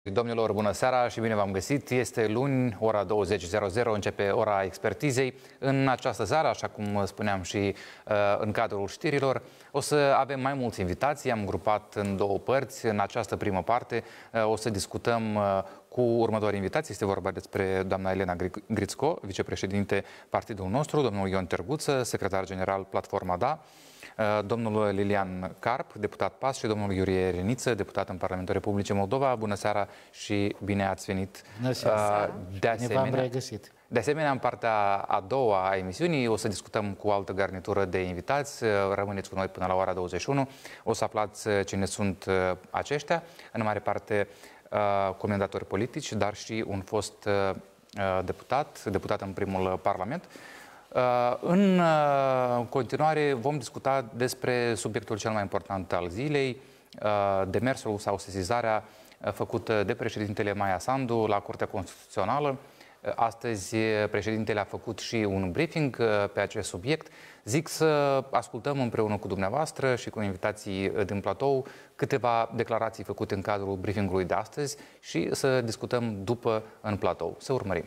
Domnilor, bună seara și bine v-am găsit. Este luni, ora 20:00, începe ora expertizei. În această seară, așa cum spuneam și în cadrul știrilor, o să avem mai mulți invitații. Am grupat în două părți. În această primă parte o să discutăm cu următorii invitații. Este vorba despre doamna Elena Grițco, vicepreședinte partidul nostru, domnul Ion Terguță, secretar general Platforma Da, domnul Lilian Carp, deputat PAS, și domnul Iurie Reniță, deputat în Parlamentul Republicii Moldova. Bună seara și bine ați venit! Bună seara! De asemenea, în partea a doua a emisiunii o să discutăm cu o altă garnitură de invitați. Rămâneți cu noi până la ora 21. O să aflați cine sunt aceștia. În mare parte comentatori politici, dar și un fost deputat în primul Parlament. În continuare vom discuta despre subiectul cel mai important al zilei, demersul sau sesizarea făcută de președintele Maia Sandu la Curtea Constituțională. Astăzi președintele a făcut și un briefing pe acest subiect. Zic să ascultăm împreună cu dumneavoastră și cu invitații din platou câteva declarații făcute în cadrul briefingului de astăzi și să discutăm după în platou. Să urmărim.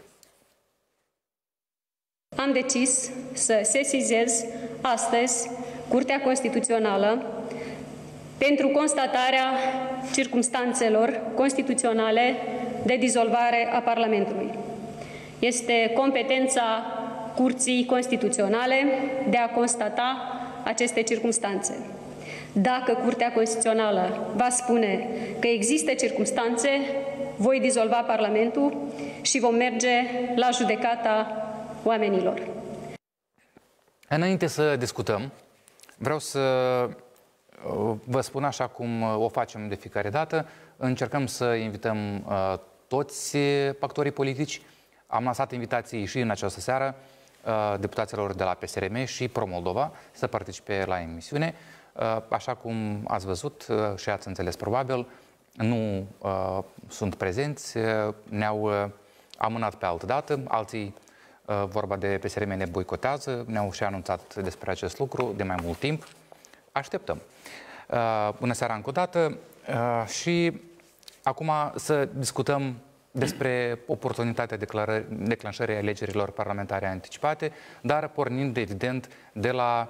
Am decis să sesizez astăzi Curtea Constituțională pentru constatarea circumstanțelor constituționale de dizolvare a Parlamentului. Este competența Curții Constituționale de a constata aceste circumstanțe. Dacă Curtea Constituțională va spune că există circumstanțe, voi dizolva Parlamentul și vom merge la judecata oamenilor. Înainte să discutăm, vreau să vă spun, așa cum o facem de fiecare dată, încercăm să invităm toți actorii politici. Am lansat invitații și în această seară deputaților de la PSRM și Pro-Moldova să participe la emisiune. Așa cum ați văzut și ați înțeles probabil, nu sunt prezenți, ne-au amânat pe altă dată, alții, vorba de PSRM, ne boicotează, ne-au și anunțat despre acest lucru de mai mult timp. Așteptăm. Bună seara încă o dată și acum să discutăm despre oportunitatea declanșării alegerilor parlamentare anticipate, dar pornind evident de la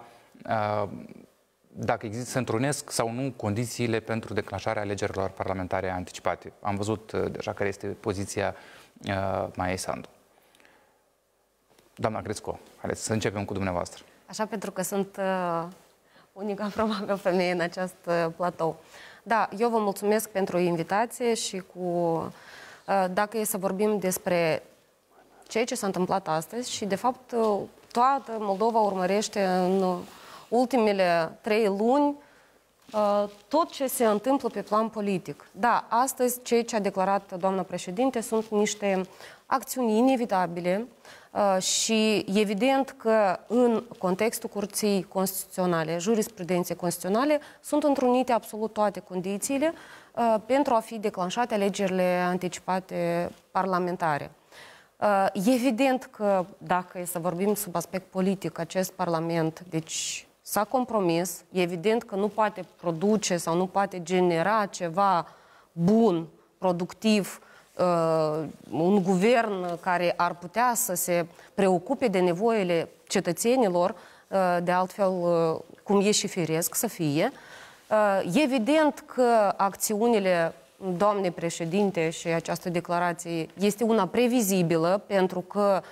dacă există, să întrunesc sau nu condițiile pentru declanșarea alegerilor parlamentare anticipate. Am văzut deja care este poziția Maiei Sandu. Doamna Grițco, haideți să începem cu dumneavoastră. Așa, pentru că sunt unica, probabil, femeie în acest platou. Da, eu vă mulțumesc pentru invitație și dacă e să vorbim despre ceea ce s-a întâmplat astăzi și, de fapt, toată Moldova urmărește în ultimele 3 luni tot ce se întâmplă pe plan politic. Da, astăzi, ceea ce a declarat doamna președinte sunt niște acțiuni inevitabile și evident că în contextul Curții Constituționale, jurisprudenței constituționale, sunt întrunite absolut toate condițiile pentru a fi declanșate alegerile anticipate parlamentare. Evident că, dacă e să vorbim sub aspect politic, acest Parlament, deci, s-a compromis, evident că nu poate produce sau nu poate genera ceva bun, productiv, un guvern care ar putea să se preocupe de nevoile cetățenilor, de altfel cum e și firesc să fie. Evident că acțiunile doamnei președinte și această declarație este una previzibilă, pentru că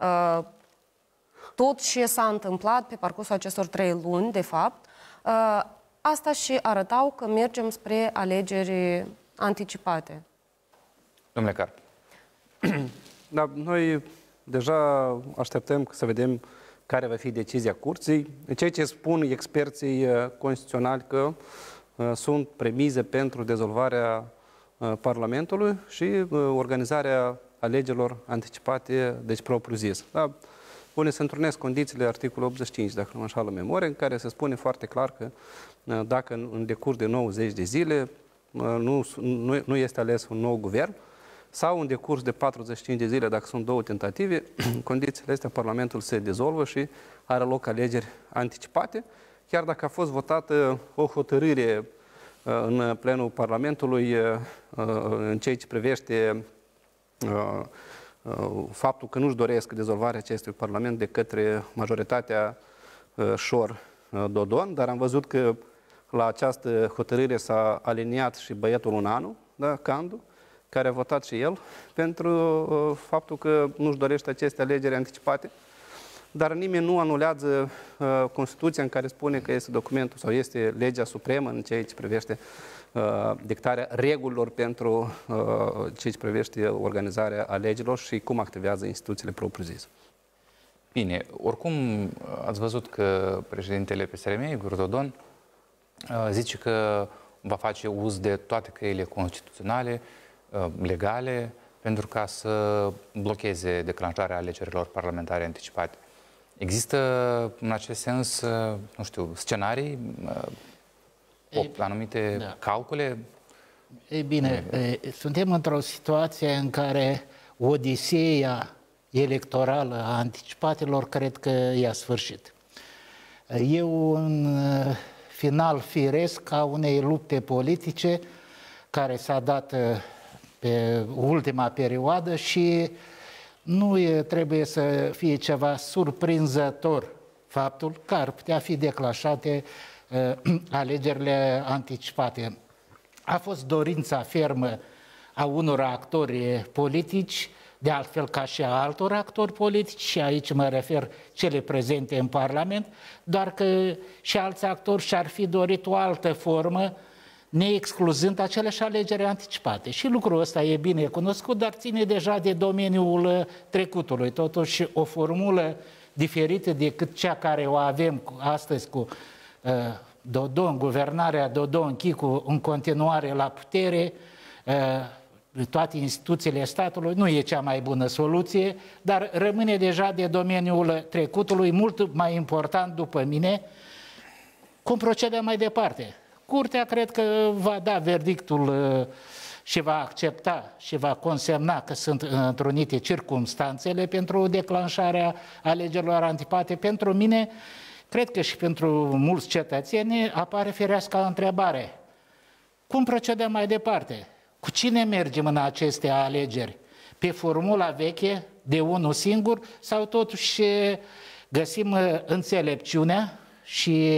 tot ce s-a întâmplat pe parcursul acestor 3 luni, de fapt, asta și arătau că mergem spre alegeri anticipate. Domnule Carp. Da, noi deja așteptăm să vedem care va fi decizia Curții. Ceea ce spun experții constituționali că sunt premize pentru dezolvarea Parlamentului și organizarea alegerilor anticipate, deci propriu-zis. Da? Unde se întrunesc condițiile articolul 85, dacă nu mă înșală memoria, în care se spune foarte clar că dacă în decurs de 90 de zile nu este ales un nou guvern, sau în decurs de 45 de zile, dacă sunt 2 tentative, condițiile astea, Parlamentul se dizolvă și are loc alegeri anticipate, chiar dacă a fost votată o hotărâre în plenul Parlamentului în ceea ce privește faptul că nu-și doresc dizolvarea acestui Parlament de către majoritatea Șor-Dodon, dar am văzut că la această hotărâre s-a aliniat și băietul Unanu, da, Candu, care a votat și el pentru faptul că nu-și dorește aceste alegeri anticipate. Dar nimeni nu anulează Constituția în care spune că este documentul sau este legea supremă în ceea ce privește dictarea regulilor pentru ceea ce privește organizarea alegerilor și cum activează instituțiile propriu-zise. Bine, oricum ați văzut că președintele PSRM, Igor Dodon, zice că va face uz de toate căile constituționale, legale, pentru ca să blocheze declanșarea alegerilor parlamentare anticipate. Există, în acest sens, nu știu, scenarii, anumite calcule? Ei bine, suntem într-o situație în care odiseea electorală a anticipatelor cred că i-a sfârșit. E un final firesc a unei lupte politice care s-a dat pe ultima perioadă și nu trebuie să fie ceva surprinzător faptul că ar putea fi declanșate alegerile anticipate. A fost dorința fermă a unor actori politici, de altfel ca și a altor actori politici, și aici mă refer cele prezente în Parlament, doar că și alți actori și-ar fi dorit o altă formă, neexcluzând aceleași alegeri anticipate. Și lucrul ăsta e bine cunoscut, dar ține deja de domeniul trecutului. Totuși, o formulă diferită decât cea care o avem astăzi cu Dodon, guvernarea Dodon-Chicu în continuare la putere, toate instituțiile statului, nu e cea mai bună soluție, dar rămâne deja de domeniul trecutului, mult mai important după mine, cum procedăm mai departe. Curtea cred că va da verdictul și va accepta și va consemna că sunt întrunite circumstanțele pentru declanșarea alegerilor anticipate. Pentru mine, cred că și pentru mulți cetățeni, apare fireasca întrebare. Cum procedăm mai departe? Cu cine mergem în aceste alegeri? Pe formula veche de unul singur sau totuși găsim înțelepciunea și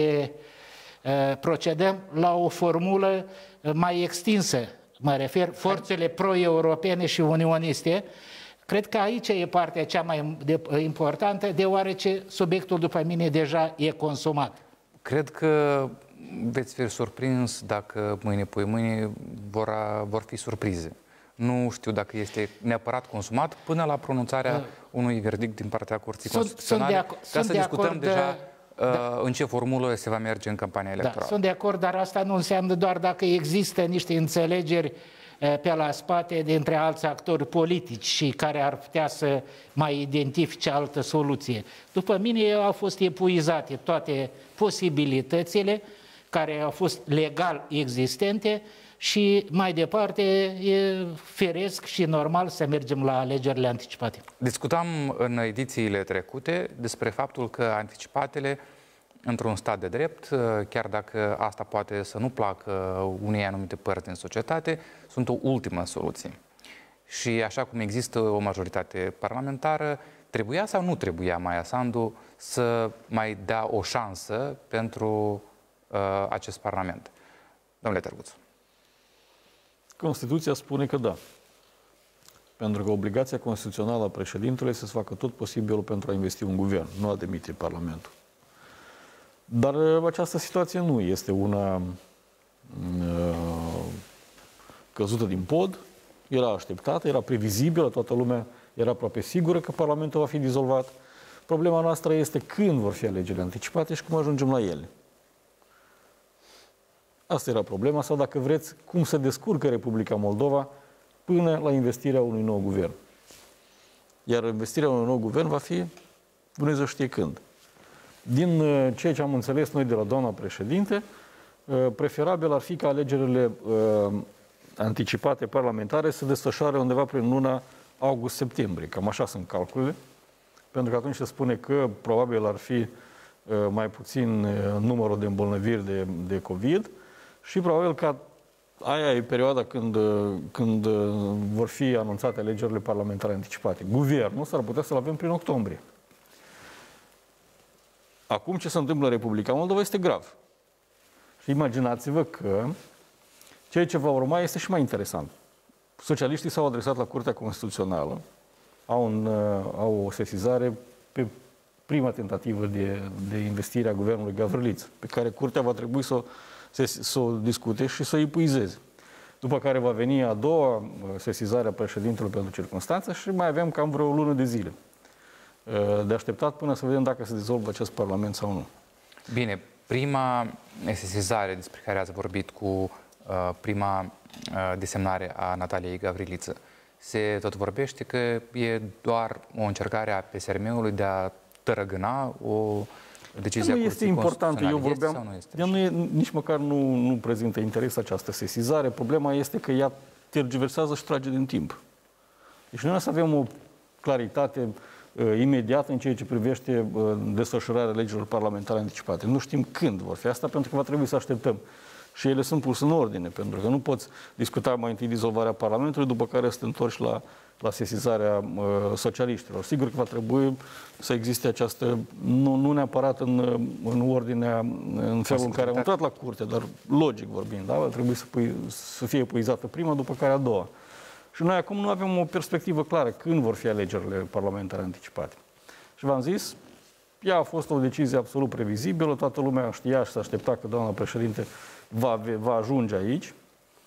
procedăm la o formulă mai extinsă? Mă refer forțele pro-europene și unioniste. Cred că aici e partea cea mai importantă, deoarece subiectul, după mine, deja e consumat. Cred că veți fi surprins dacă mâine, poimâine vor fi surprize. Nu știu dacă este neapărat consumat până la pronunțarea unui verdict din partea Curții Constituționale, ca să discutăm deja în ce formulă se va merge în campania electorală. Da, sunt de acord, dar asta nu înseamnă doar dacă există niște înțelegeri pe la spate dintre alți actori politici și care ar putea să mai identifice altă soluție. După mine au fost epuizate toate posibilitățile care au fost legal existente și mai departe e firesc și normal să mergem la alegerile anticipate. Discutam în edițiile trecute despre faptul că anticipatele într-un stat de drept, chiar dacă asta poate să nu placă unei anumite părți din societate, sunt o ultimă soluție. Și așa cum există o majoritate parlamentară, trebuia sau nu trebuia Maia Sandu să mai dea o șansă pentru acest Parlament? Domnule Tărguț. Constituția spune că da. Pentru că obligația constituțională a președintelui este să facă tot posibilul pentru a investi un guvern, nu a demite Parlamentul. Dar această situație nu este una căzută din pod, era așteptată, era previzibilă, toată lumea era aproape sigură că Parlamentul va fi dizolvat. Problema noastră este când vor fi alegerile anticipate și cum ajungem la ele. Asta era problema, sau dacă vreți, cum se descurcă Republica Moldova până la investirea unui nou guvern. Iar investirea unui nou guvern va fi, Dumnezeu știe când. Din ceea ce am înțeles noi de la doamna președinte, preferabil ar fi ca alegerile anticipate parlamentare să desfășoare undeva prin luna august-septembrie. Cam așa sunt calculele. Pentru că atunci se spune că probabil ar fi mai puțin numărul de îmbolnăviri de COVID și probabil că aia e perioada când vor fi anunțate alegerile parlamentare anticipate. Guvernul s-ar putea să-l avem prin octombrie. Acum ce se întâmplă în Republica Moldova este grav. Și imaginați-vă că ceea ce va urma este și mai interesant. Socialiștii s-au adresat la Curtea Constituțională, au o sesizare pe prima tentativă de investire a guvernului Gavriliță, pe care Curtea va trebui să o discute și să o epuizeze. După care va veni a doua sesizare a președintelui pentru circunstanță și mai avem cam vreo lună de zile de așteptat până să vedem dacă se dizolvă acest Parlament sau nu. Bine, prima sesizare despre care ați vorbit cu prima desemnare a Nataliei Gavriliță, se tot vorbește că e doar o încercare a PSRM-ului de a tărăgâna o decizie a Nu este important, eu vorbeam, nici măcar nu prezintă interes această sesizare, problema este că ea tergiversează și trage din timp. Deci noi să avem o claritate imediată în ceea ce privește desfășurarea legilor parlamentare anticipate. Nu știm când vor fi asta, pentru că va trebui să așteptăm. Și ele sunt puse în ordine, pentru că nu poți discuta mai întâi dizolvarea Parlamentului, după care să te întorci la sesizarea socialiștilor. Sigur că va trebui să existe această, nu neapărat în ordinea, în felul în care am intrat la curte, dar logic vorbind, da? Va trebui să fie epuizată prima, după care a doua. Și noi acum nu avem o perspectivă clară când vor fi alegerile parlamentare anticipate. Și v-am zis, ea a fost o decizie absolut previzibilă, toată lumea știa și s-a aștepta că doamna președinte va ajunge aici.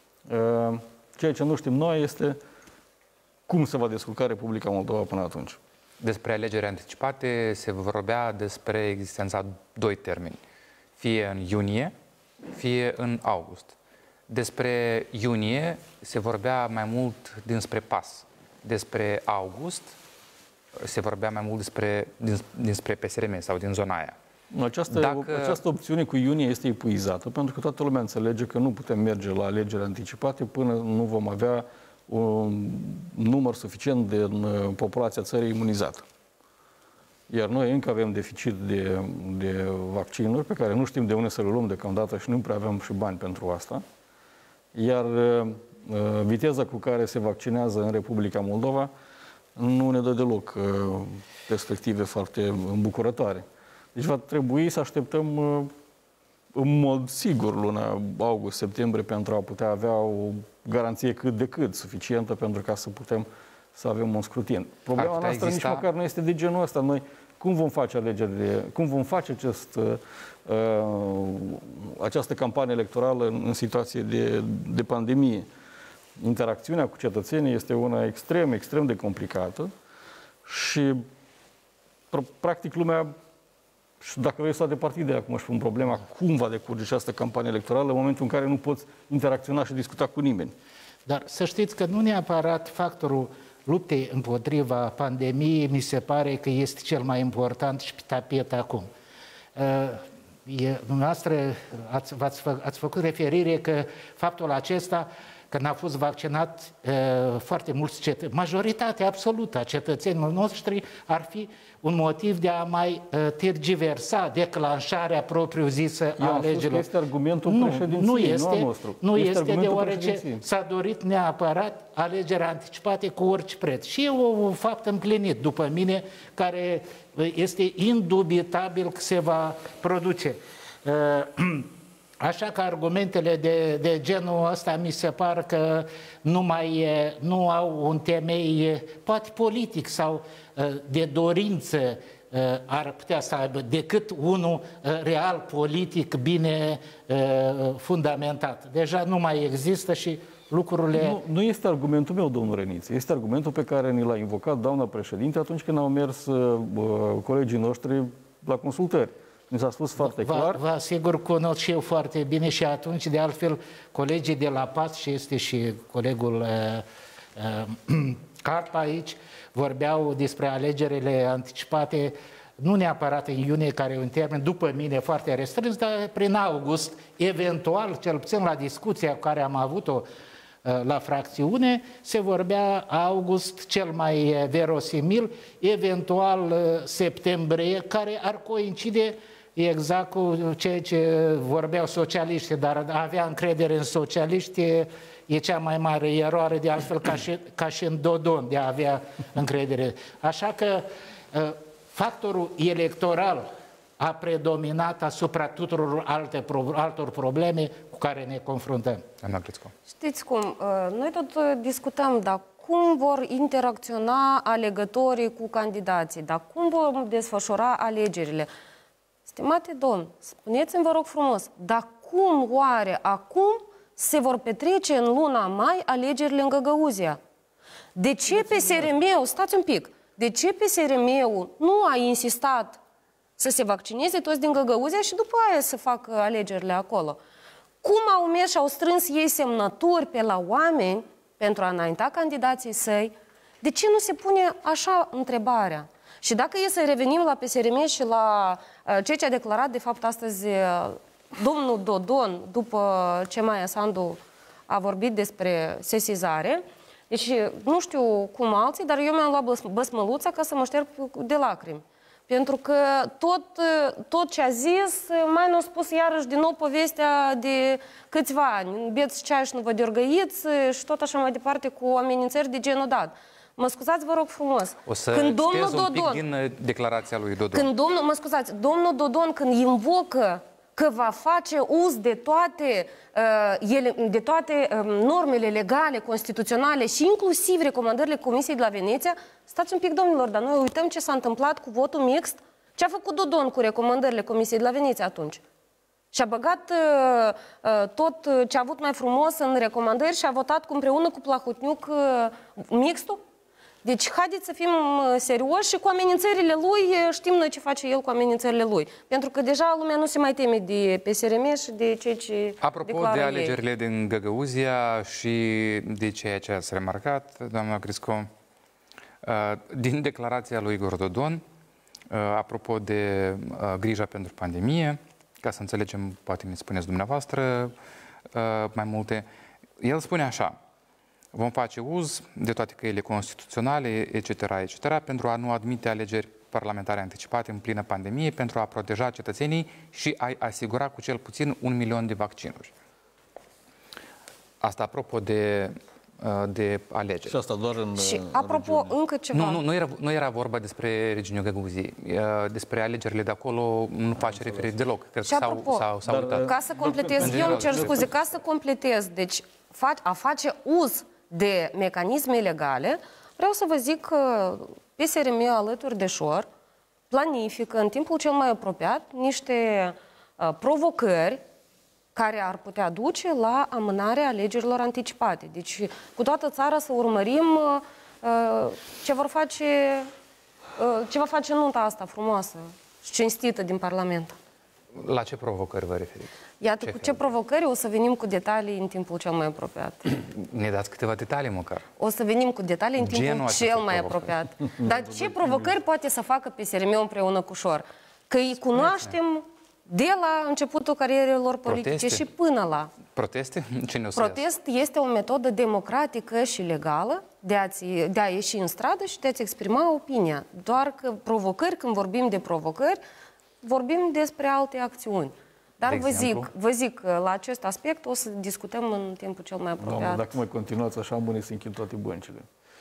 Ceea ce nu știm noi este cum se va descurca Republica Moldova până atunci. Despre alegeri anticipate se vorbea despre existența doi termeni, fie în iunie, fie în august. Despre iunie se vorbea mai mult dinspre PAS. Despre august se vorbea mai mult dinspre PSRM sau din zona aia. Această opțiune cu iunie este epuizată, pentru că toată lumea înțelege că nu putem merge la alegeri anticipate până nu vom avea un număr suficient de populația țării imunizată. Iar noi încă avem deficit de vaccinuri, pe care nu știm de unde să le luăm deocamdată și nu prea avem și bani pentru asta. Iar viteza cu care se vaccinează în Republica Moldova nu ne dă deloc perspective foarte îmbucurătoare. Deci va trebui să așteptăm în mod sigur luna august-septembrie pentru a putea avea o garanție cât de cât suficientă pentru ca să putem să avem un scrutin. Problema noastră nici măcar nu este de genul ăsta. Noi cum vom face alegerile, cum vom face această campanie electorală în situație de pandemie? Interacțiunea cu cetățenii este una extrem, extrem de complicată și practic lumea, și dacă vrei să de partidele, acum își pun problema cum va decurge această campanie electorală în momentul în care nu poți interacționa și discuta cu nimeni. Dar să știți că nu neapărat factorul luptei împotriva pandemiei mi se pare că este cel mai important și pe tapet acum. Dumneavoastră ați făcut referire că faptul acesta că n-a fost vaccinat foarte mulți cetățeni, majoritatea absolută a cetățenilor noștri, ar fi un motiv de a mai tergiversa declanșarea propriu-zisă a alegerilor. Este argumentul președinției, nu al nostru. Nu este deoarece s-a dorit neapărat alegerea anticipate cu orice preț. Și e un fapt împlinit, după mine, care este indubitabil că se va produce. Așa că argumentele de genul ăsta mi se par că nu au un temei, poate politic sau de dorință ar putea să aibă, decât unul real politic bine fundamentat. Deja nu mai există și lucrurile... Nu este argumentul meu, domnul Reniță, este argumentul pe care ni l-a invocat doamna președinte atunci când au mers colegii noștri la consultări. Mi s-a spus foarte clar. Vă asigur, cunosc și eu foarte bine și atunci, de altfel, colegii de la PAS și este și colegul Carpa aici, vorbeau despre alegerile anticipate, nu neapărat în iunie, care e un termen, după mine, foarte restrâns, dar prin august, eventual, cel puțin la discuția cu care am avut-o la fracțiune, se vorbea august cel mai verosimil, eventual septembrie, care ar coincide E exact cu ceea ce vorbeau socialiștii, dar a avea încredere în socialiști e cea mai mare eroare, de altfel ca și în Dodon, de a avea încredere. Așa că factorul electoral a predominat asupra tuturor altor probleme cu care ne confruntăm. Doamna Gricco. Știți cum, noi tot discutăm, dar cum vor interacționa alegătorii cu candidații, dar cum vor desfășura alegerile. Stimate domn, spuneți-mi, vă rog frumos, dar cum oare acum se vor petrece în luna mai alegerile în Găgăuzia? De ce PSRM-ul, stați un pic, de ce PSRM-ul nu a insistat să se vaccineze toți din Găgăuzia și după aia să facă alegerile acolo? Cum au mers și au strâns ei semnături pe la oameni pentru a înainta candidații săi? De ce nu se pune așa întrebarea? Și dacă e să revenim la PSRM și la ceea ce a declarat de fapt astăzi domnul Dodon, după ce Maia Sandu a vorbit despre sesizare, deci nu știu cum alții, dar eu mi-am luat băsmăluța ca să mă șterg de lacrimi. Pentru că tot ce a zis, mai nu a spus iarăși din nou povestea de câțiva ani. Beți ceai și nu vă deorgăiți și tot așa mai departe cu amenințări de genul dat. Mă scuzați, vă rog frumos. O să citez un pic din declarația lui Dodon. Mă scuzați, domnul Dodon când invocă că va face uz de toate normele legale, constituționale și inclusiv recomandările Comisiei de la Veneția, stați un pic, domnilor, dar noi uităm ce s-a întâmplat cu votul mixt. Ce a făcut Dodon cu recomandările Comisiei de la Veneția atunci? Și-a băgat tot ce a avut mai frumos în recomandări și a votat împreună cu Plahotniuc mixtul? Deci, haideți să fim serioși și cu amenințările lui, știm noi ce face el cu amenințările lui. Pentru că deja lumea nu se mai teme de PSRM și de ceea ce Apropo de alegerile din Găgăuzia și de ceea ce ați remarcat, doamna Gricco, din declarația lui Igor Dodon, apropo de grija pentru pandemie, ca să înțelegem, poate ne spuneți dumneavoastră mai multe, el spune așa: vom face uz de toate căile constituționale, etc., etc., pentru a nu admite alegeri parlamentare anticipate în plină pandemie, pentru a proteja cetățenii și a asigura cu cel puțin 1 milion de vaccinuri. Asta apropo de alegeri. Și asta doar în Și apropo, încă ceva. Nu era vorba despre regiunea Găgăuziei. Despre alegerile de acolo nu face referire deloc. Cred că s-a uitat. Ca să completez, eu îmi cer scuze, ca să completez, deci a face uz de mecanisme legale, vreau să vă zic că PSRM alături de Șor planifică în timpul cel mai apropiat niște provocări care ar putea duce la amânarea alegerilor anticipate. Deci, cu toată țara să urmărim ce va face nunta asta frumoasă și cinstită din Parlament. La ce provocări vă referiți? Iată, cu ce provocări o să venim cu detalii în timpul cel mai apropiat. Ne dați câteva detalii măcar. O să venim cu detalii în timpul cel mai apropiat. Dar ce provocări poate să facă PSRM împreună cu Șor? Că îi cunoaștem de la începutul carierelor politice și până la... Proteste? Cine o să Protest este o metodă democratică și legală de a ieși în stradă și de a-ți exprima opinia. Doar că provocări, când vorbim de provocări, vorbim despre alte acțiuni. Dar vă zic, la acest aspect o să discutăm în timpul cel mai apropiat. Doamne, dacă mai continuați așa, mâine se închid toate băncile.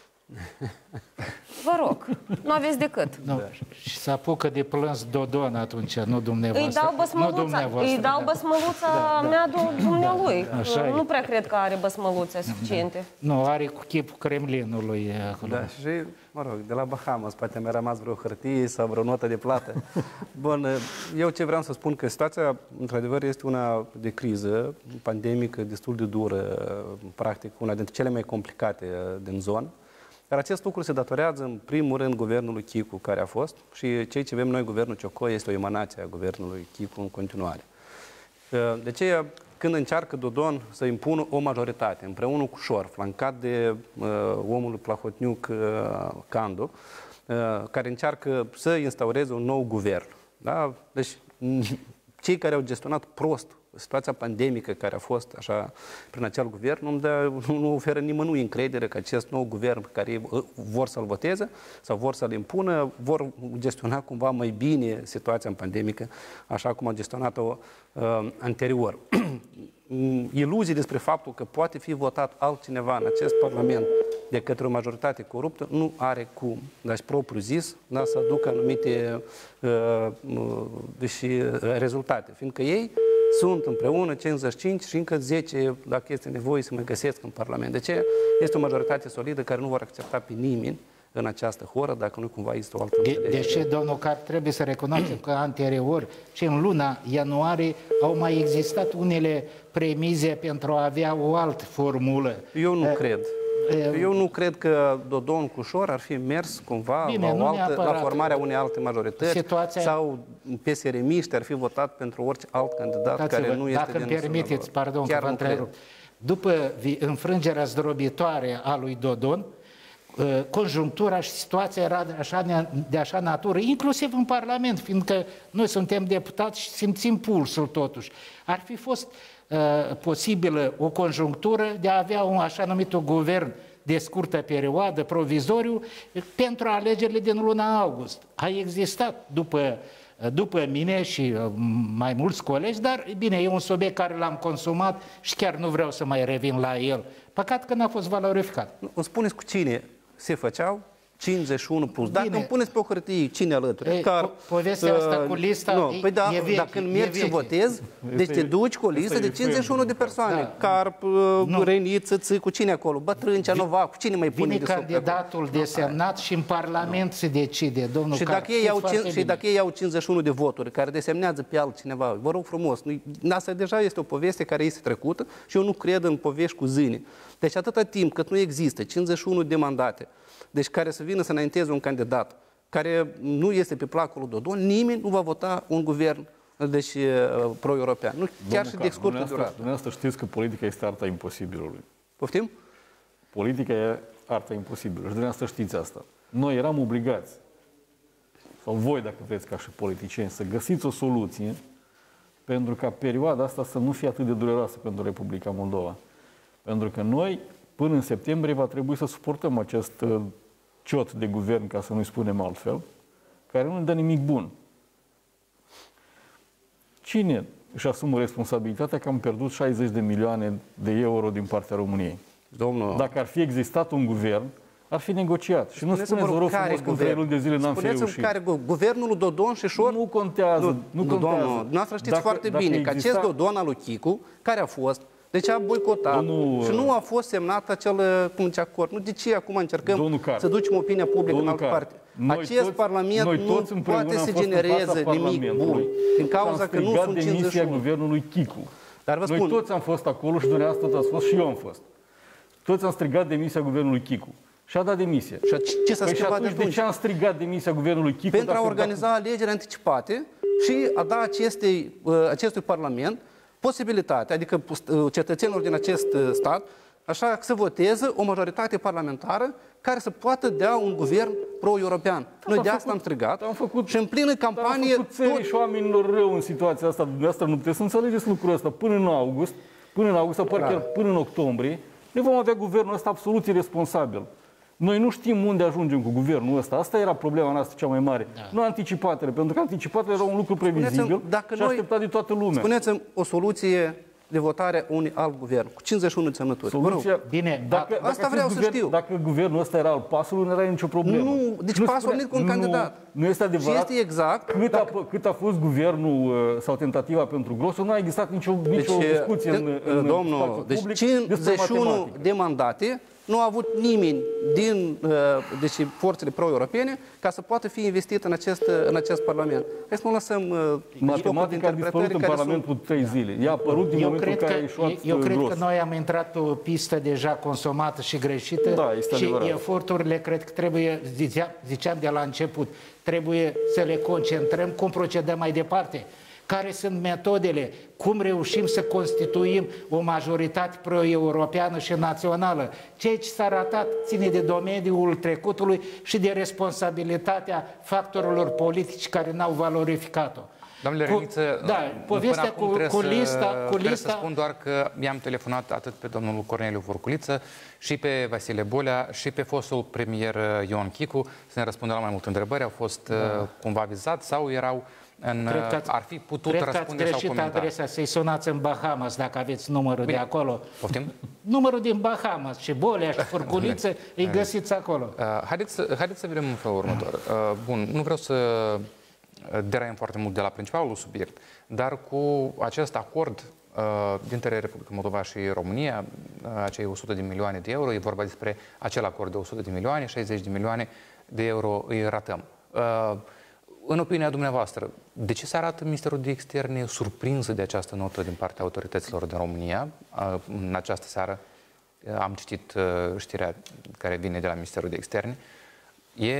Vă rog, nu aveți decât. Nu. Și să apucă de plâns Dodon atunci, nu dumneavoastră. Îi dau băsmăluța mea dumnealui. Nu prea cred că are băsmăluțe suficiente. Nu, are cu chipul Kremlinului acolo. Da, și, mă rog, de la Bahamas, poate mi-a rămas vreo hârtie sau vreo notă de plată. Bun, eu ce vreau să spun că situația, într-adevăr, este una de criză pandemică destul de dură, practic, una dintre cele mai complicate din zonă. Dar acest lucru se datorează, în primul rând, guvernului Chicu, care a fost, și cei ce avem noi, guvernul Ciocoi, este o emanație a guvernului Chicu în continuare. De aceea, când încearcă Dodon să impună o majoritate, împreună cu Șor, flancat de omul Plahotniuc Candu, care încearcă să instaureze un nou guvern. Da? Deci, cei care au gestionat prost situația pandemică care a fost așa prin acel guvern nu oferă nimănui încredere că acest nou guvern pe care ei vor să-l voteze sau vor să-l impună, vor gestiona cumva mai bine situația pandemică, așa cum a gestionat-o anterior. Iluzii despre faptul că poate fi votat altcineva în acest Parlament de către o majoritate coruptă nu are cum, dar și propriu zis, să aducă anumite rezultate, fiindcă ei sunt împreună 55 și încă 10, dacă este nevoie, să mă găsesc în Parlament. De ce? Este o majoritate solidă care nu vor accepta pe nimeni în această horă, dacă nu cumva există o altă înțelegere. Deși, domnul Carp, trebuie să recunoaștem că anterior, și în luna ianuarie, au mai existat unele premize pentru a avea o altă formulă. Eu nu cred. Eu nu cred că Dodon cu Șor ar fi mers cumva la formarea unei alte majorități sau PSRM-iști ar fi votat pentru orice alt candidat care nu este din. Dacă îmi permiteți, pardon că vă întrerup. După înfrângerea zdrobitoare a lui Dodon, conjunctura și situația era de așa natură, inclusiv în Parlament, fiindcă noi suntem deputați și simțim pulsul totuși. Ar fi fost posibilă o conjunctură de a avea un așa numitul guvern de scurtă perioadă, provizoriu, pentru alegerile din luna august. A existat după mine și mai mulți colegi, dar bine, e un subiect care l-am consumat și chiar nu vreau să mai revin la el. Păcat că n-a fost valorificat. Îmi spuneți cu cine se făceau 51 plus. Dacă îmi puneți pe o hârtie cine alături. Povestea asta cu lista păi da, dacă mergi și votezi, deci te duci cu o listă de 51 de persoane. Carp, Reniță, Țicu, cine acolo? Bătrân, Ceanova, cu cine mai pune de candidatul desemnat și în Parlament se decide, domnul Carp. Și dacă ei au 51 de voturi care desemnează pe altcineva, vă rog frumos, asta deja este o poveste care este trecută și eu nu cred în povești cu zâne. Deci atâta timp cât nu există 51 de mandate, deci care să vină să înainteze un candidat care nu este pe placul lui Dodon, nimeni nu va vota un guvern deci pro-european. Nu, chiar și de scurtă durată. Dumneavoastră știți că politica este arta imposibilului. Poftim? Politica e arta imposibilului și dumneavoastră știți asta. Noi eram obligați, sau voi dacă vreți ca și politicieni, să găsiți o soluție pentru ca perioada asta să nu fie atât de dureroasă pentru Republica Moldova. Pentru că noi, până în septembrie, va trebui să suportăm acest ciot de guvern, ca să nu-i spunem altfel, care nu ne dă nimic bun. Cine își asumă responsabilitatea că am pierdut 60 de milioane de euro din partea României? Domnul... Dacă ar fi existat un guvern, ar fi negociat. Și nu spuneți, vă rog frumos, că în 3 luni de zile n-am fi reușit. Spuneți-mi care guvernul lui Dodon și Șor? Nu contează, nu contează. Dumneavoastră știți foarte bine că acest Dodon al lui Chicu, care a fost, deci a boicotat și nu a fost semnat acel acord. Nu de ce acum încercăm să ducem opinia publică în altă parte. Acest Parlament nu poate să genereze nimic bun, din cauza că nu sunt 51. Guvernului Chicu. Dar vă spun, noi toți am fost acolo și dumneavoastră tot ați fost și eu am fost. Toți am strigat demisia guvernului Chicu. Și a dat demisia. Și ce s-a schimbat de atunci? De ce am strigat demisia guvernului Chicu? Pentru a organiza alegeri anticipate și a da acestui Parlament posibilitatea, adică cetățenilor din acest stat, așa să voteze o majoritate parlamentară care să poată dea un guvern pro-european. Noi de asta am strigat și în plină campanie... Am făcut țării și oamenilor rău în situația asta. Dumneavoastră nu puteți să înțelegeți lucrul ăsta până în august, sau chiar până în octombrie, ne vom avea guvernul ăsta absolut irresponsabil. Noi nu știm unde ajungem cu guvernul ăsta. Asta era problema noastră cea mai mare. Da. Nu anticipatele, pentru că anticipatele era un lucru previzibil și așteptat de toată lumea. Spuneți-mi o soluție de votare a unui alt guvern, cu 51 semnături. Soluția, bine, asta vreau să știu. Dacă guvernul ăsta era al PAS-ului, nu era nicio problemă. Nu, deci PAS-ul a venit cu un candidat. Nu este adevărat. Și este exact. Cât a fost guvernul sau tentativa pentru Grosu, nu a existat nicio discuție în domnul, deci 51 de mandate nu a avut nimeni din forțele pro-europene ca să poată fi investit în acest Parlament. Hai să nu lăsăm matematica a dispărut în Parlamentul 3 zile. Ea a apărut din momentul în care a ieșuat Eu cred că noi am intrat pe o pistă deja consumată și greșită și eforturile cred că trebuie, ziceam de la început, trebuie să le concentrăm cum procedăm mai departe. Care sunt metodele, cum reușim să constituim o majoritate pro-europeană și națională. Ceea ce s-a ratat ține de domeniul trecutului și de responsabilitatea factorilor politici care n-au valorificat-o. Domnule Reniță, povestea cu lista... Trebuie să spun doar că i-am telefonat atât pe domnul Corneliu Vorculiță, și pe Vasile Bolea, și pe fostul premier Ion Chicu, să ne răspundă la mai multe întrebări. Au fost cumva vizați sau erau ar fi putut răspunde sau comenta. Cred că ați greșit adresa, să-i sunați în Bahamas, dacă aveți numărul de acolo. Poftim? Numărul din Bahamas, și Bolea și Vorculiță, îi găsiți acolo. Haideți să vedem în felul următor. Bun, nu vreau să deraiem foarte mult de la principalul subiect, dar cu acest acord dintre Republica Moldova și România, acei 100 de milioane de euro, e vorba despre acel acord de 100 de milioane, 60 de milioane de euro îi ratăm. În opinia dumneavoastră, de ce se arată Ministerul de Externe surprinsă de această notă din partea autorităților din România? În această seară am citit știrea care vine de la Ministerul de Externe. E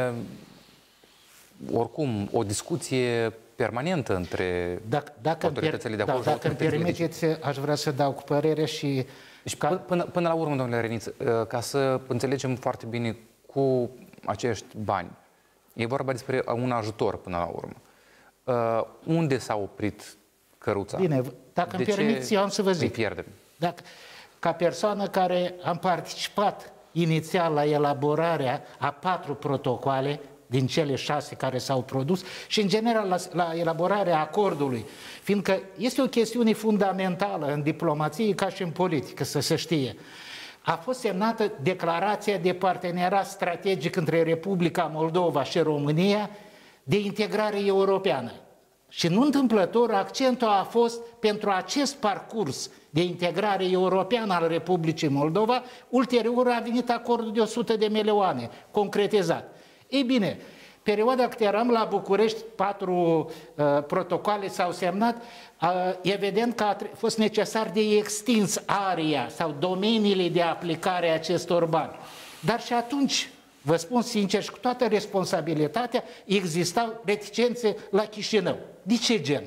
oricum o discuție permanentă între autoritățile de acolo. Dacă îmi permiteți, aș vrea să dau cu părere și... Deci, până la urmă, domnule Reniță, ca să înțelegem foarte bine cu acești bani, e vorba despre un ajutor până la urmă. Unde s-a oprit căruța? Bine, dacă îmi permiteți, eu am să vă zic. Pierdem. Ca persoană care am participat inițial la elaborarea a 4 protocoale din cele 6 care s-au produs și, în general, la elaborarea acordului, fiindcă este o chestiune fundamentală în diplomație ca și în politică, să se știe. A fost semnată declarația de parteneriat strategic între Republica Moldova și România de integrare europeană. Și nu întâmplător, accentul a fost pentru acest parcurs de integrare europeană al Republicii Moldova, ulterior a venit acordul de 100 de milioane, concretizat. Ei bine, perioada când eram la București, 4 protocoale s-au semnat, evident că a fost necesar de extins area sau domeniile de aplicare a acestor bani. Dar și atunci, vă spun sincer și cu toată responsabilitatea, existau reticențe la Chișinău. De ce gen?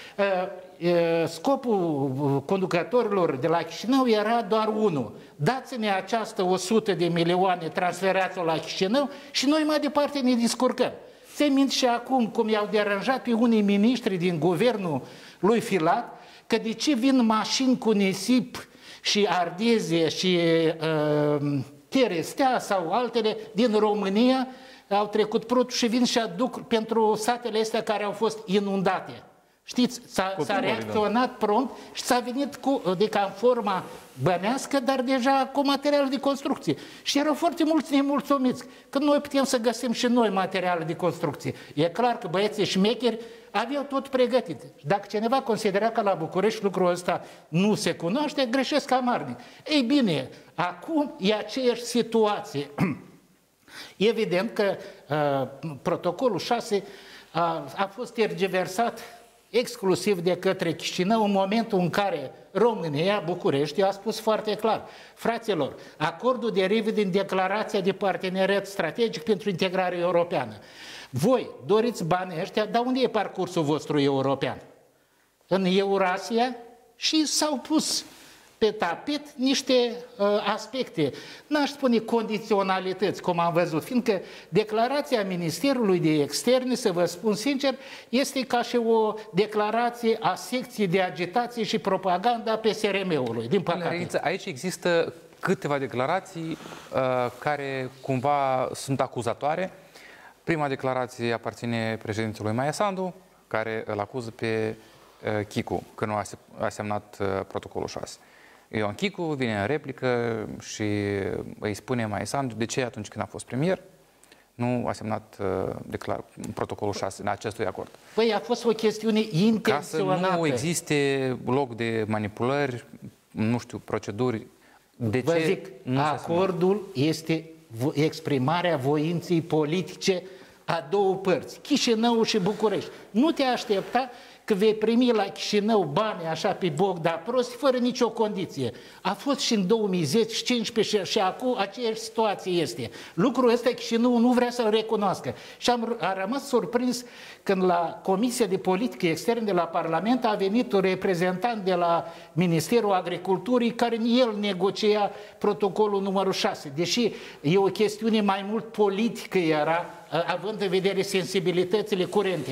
Scopul conducătorilor de la Chișinău era doar unul. Dați-ne această 100 de milioane, transferați-o la Chișinău și noi mai departe ne descurcăm. Ți-ai minte și acum cum i-au deranjat pe unii miniștri din guvernul lui Filat, că de ce vin mașini cu nisip și ardezie și cherestea sau altele din România, au trecut prutul și vin și aduc pentru satele astea care au fost inundate. Știți, s-a reacționat prompt și s-a venit cu, adică în forma bănească, dar deja cu material de construcție. Și erau foarte mulți nemulțumiți, că noi putem să găsim și noi materiale de construcție. E clar că băieții șmecheri aveau tot pregătit. Dacă cineva considera că la București lucrul ăsta nu se cunoaște, greșesc amarnic. Ei bine, acum e aceeași situație. Evident că protocolul 6 a fost tergiversat exclusiv de către Chișinău în momentul în care România, București, a spus foarte clar: fraților, acordul derivă din declarația de parteneriat strategic pentru integrare europeană. Voi doriți banii ăștia, dar unde e parcursul vostru european? În Eurasia? Și s-au pus pe tapet niște aspecte, n-aș spune condiționalități, cum am văzut, fiindcă declarația Ministerului de Externe, să vă spun sincer, este ca și o declarație a secției de agitație și propaganda a PSRM-ului, din păcate. Aici există câteva declarații care cumva sunt acuzatoare. Prima declarație aparține președintelui Maia Sandu, care îl acuză pe Chicu că nu a semnat protocolul 6. Ion Chicu vine în replică și îi spune Maia Sandu de ce atunci când a fost premier nu a semnat protocolul 6 în acestui acord. Păi a fost o chestiune intenționată. Ca să nu existe loc de manipulări, nu știu, proceduri. Vă zic, acordul este exprimarea voinței politice a două părți, Chișinău și București. Nu te aștepta că vei primi la Chișinău bani așa pe boc, dar prost, fără nicio condiție. A fost și în 2010, 2015 și acum aceeași situație este. Lucrul ăsta Chișinău nu vrea să-l recunoască. Și am rămas surprins când la Comisia de Politică Externă de la Parlament a venit un reprezentant de la Ministerul Agriculturii care el negocia protocolul numărul 6. Deși e o chestiune mai mult politică era, având în vedere sensibilitățile curente.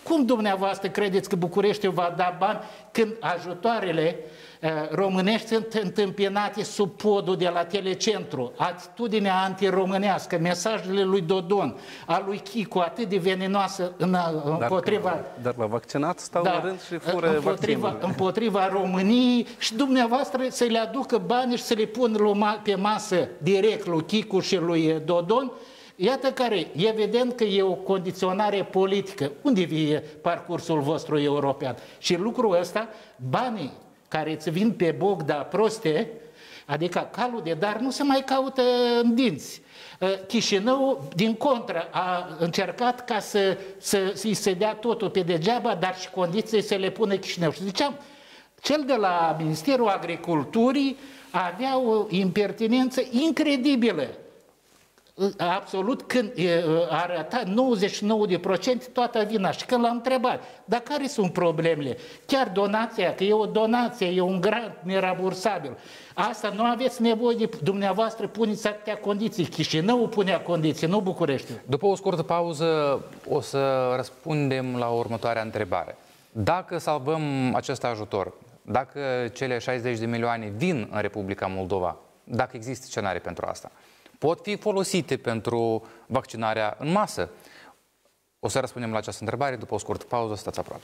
Cum dumneavoastră credeți că Bucureștiul va da bani când ajutoarele românești sunt întâmpinate sub podul de la Telecentru? Atitudinea antiromânească, mesajele lui Dodon, a lui Chicu, atât de veninoasă împotriva... Dar la vaccinat stau la rând și fură împotriva României și dumneavoastră să le aducă bani și să le pun pe masă direct lui Chicu și lui Dodon. Iată care, evident că e o condiționare politică. Unde e parcursul vostru european? Și lucrul ăsta, banii care îți vin pe Bogda proste, adică calul de dar, nu se mai caută în dinți. Chișinău, din contră, a încercat ca să-i se dea totul pe degeaba, dar și condiții să le pună Chișinău. Și ziceam, cel de la Ministerul Agriculturii avea o impertinență incredibilă. Absolut, când arăta 99% toată vina. Și când l-am întrebat, dar care sunt problemele? Chiar donația, că e o donație, e un grant nerambursabil. Asta nu aveți nevoie de dumneavoastră, puneți atâtea condiții. Chișinău punea condiții, nu Bucureștiul. După o scurtă pauză o să răspundem la următoarea întrebare. Dacă salvăm acest ajutor, dacă cele 60 de milioane vin în Republica Moldova, dacă există scenarii pentru asta, pot fi folosite pentru vaccinarea în masă? O să răspundem la această întrebare după o scurtă pauză. Stați aproape.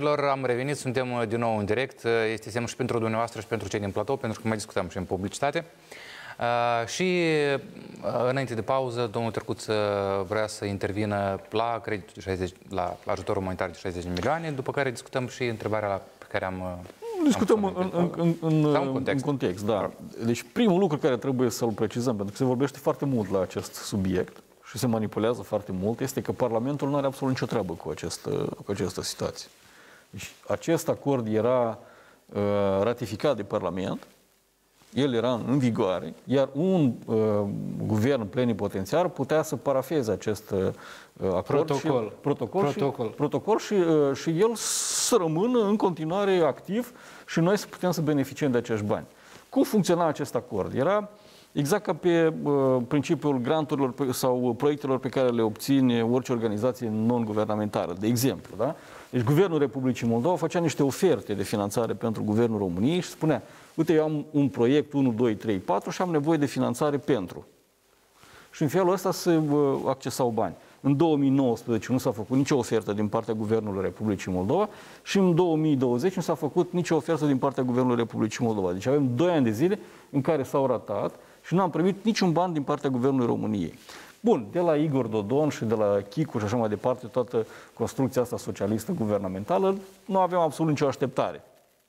Dragilor, am revenit, suntem din nou în direct. Este semn și pentru dumneavoastră și pentru cei din platou, pentru că mai discutăm și în publicitate. Și înainte de pauză, domnul Târguț vrea să intervină la creditul de 60, la ajutorul umanitar de 60 de milioane, după care discutăm și întrebarea pe care am... Discutăm în context, da. Deci primul lucru care trebuie să-l precizăm, pentru că se vorbește foarte mult la acest subiect și se manipulează foarte mult, este că Parlamentul nu are absolut nicio treabă cu această situație. Deci acest acord era ratificat de Parlament, el era în vigoare, iar un guvern plenipotențiar putea să parafeze acest acord protocol și el să rămână în continuare activ și noi să putem să beneficiem de acești bani. Cum funcționa acest acord? Era exact ca pe principiul granturilor sau proiectelor pe care le obține orice organizație non-guvernamentală, de exemplu. Da? Deci Guvernul Republicii Moldova făcea niște oferte de finanțare pentru Guvernul României și spunea: uite, eu am un proiect 1, 2, 3, 4 și am nevoie de finanțare pentru. Și în felul ăsta se accesau bani. În 2019 nu s-a făcut nicio ofertă din partea Guvernului Republicii Moldova și în 2020 nu s-a făcut nicio ofertă din partea Guvernului Republicii Moldova. Deci avem 2 ani de zile în care s-au ratat și nu am primit niciun ban din partea Guvernului României. Bun, de la Igor Dodon și de la Chicu și așa mai departe, toată construcția asta socialistă guvernamentală, nu avem absolut nicio așteptare.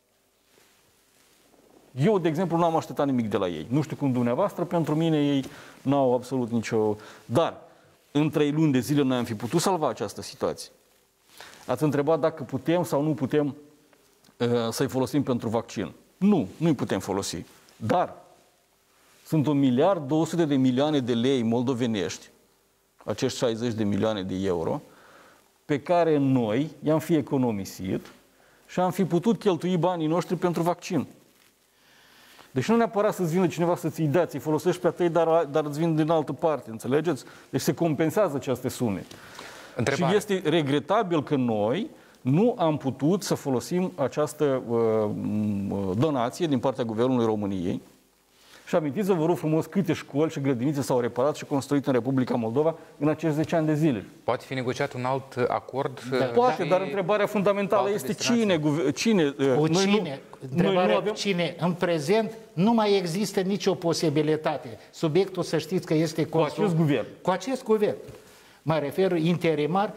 Eu, de exemplu, nu am așteptat nimic de la ei. Nu știu cum dumneavoastră, pentru mine ei n-au absolut nicio... Dar, în 3 luni de zile noi am fi putut salva această situație. Ați întrebat dacă putem sau nu putem să-i folosim pentru vaccin. Nu, nu-i putem folosi. Dar sunt 1.200 de milioane de lei moldovenești, acești 60 de milioane de euro, pe care noi i-am fi economisit și am fi putut cheltui banii noștri pentru vaccin. Deci nu neapărat să-ți vină cineva să-ți-i dea, ți-i folosești pe tăi, dar îți vin din altă parte, înțelegeți? Deci se compensează aceste sume. Întrebare. Și este regretabil că noi nu am putut să folosim această donație din partea Guvernului României. Și amintiți-vă, vă rog frumos, câte școli și grădinițe s-au reparat și construit în Republica Moldova în acești 10 ani de zile. Poate fi negociat un alt acord? Da, poate, dar întrebarea fundamentală este cine? Cine? În prezent nu mai există nicio posibilitate. Subiectul, să știți că este... Cu acest guvern. Cu acest guvern. Mă refer interimar.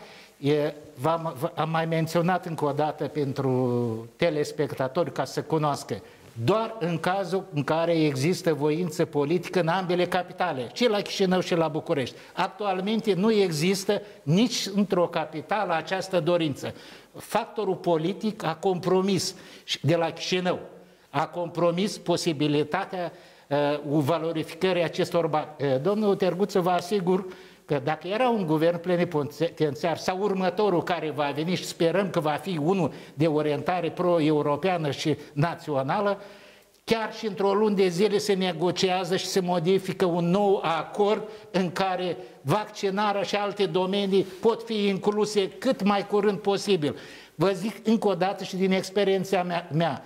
Am mai menționat încă o dată pentru telespectatori ca să cunoască. Doar în cazul în care există voință politică în ambele capitale, și la Chișinău și la București. Actualmente nu există nici într-o capitală această dorință. Factorul politic a compromis de la Chișinău, a compromis posibilitatea valorificării acestor bani. Domnul Târguț, vă asigur că dacă era un guvern plenipotențiar sau următorul care va veni și sperăm că va fi unul de orientare pro-europeană și națională, chiar și într-o lună de zile se negociază și se modifică un nou acord în care vaccinarea și alte domenii pot fi incluse cât mai curând posibil. Vă zic încă o dată și din experiența mea,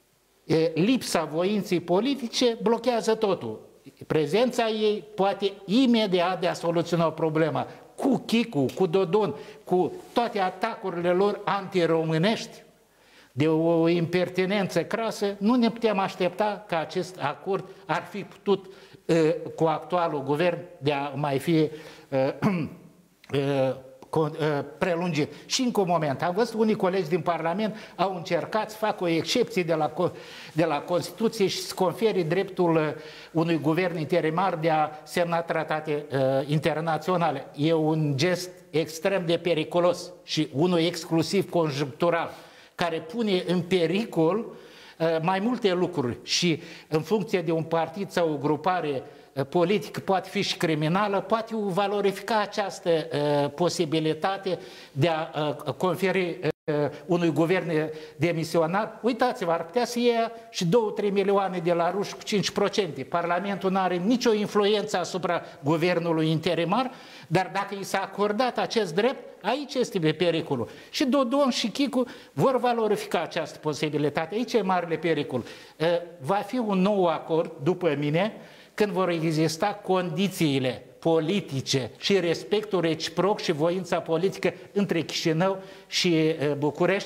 lipsa voinței politice blochează totul. Prezența ei poate imediat de a soluționa problema. Cu Chicu, cu Dodon, cu toate atacurile lor antiromânești, de o impertinență crasă, nu ne putem aștepta că acest acord ar fi putut, cu actualul guvern, de a mai fi prelungit. Și încă un moment, am văzut unii colegi din Parlament au încercat să facă o excepție de la Constituție și să confere dreptul unui guvern interimar de a semna tratate internaționale. E un gest extrem de periculos și unul exclusiv conjunctural, care pune în pericol mai multe lucruri și în funcție de un partid sau o grupare politică, poate fi și criminală, poate valorifica această posibilitate de a conferi unui guvern demisionar. Uitați-vă, ar putea să ia și 2-3 milioane de la ruși cu 5%. Parlamentul nu are nicio influență asupra guvernului interimar, dar dacă i s-a acordat acest drept, aici este pericolul. Și Dodon și Chicu vor valorifica această posibilitate. Aici e marele pericol. Va fi un nou acord, după mine, când vor exista condițiile politice și respectul reciproc și voința politică între Chișinău și București,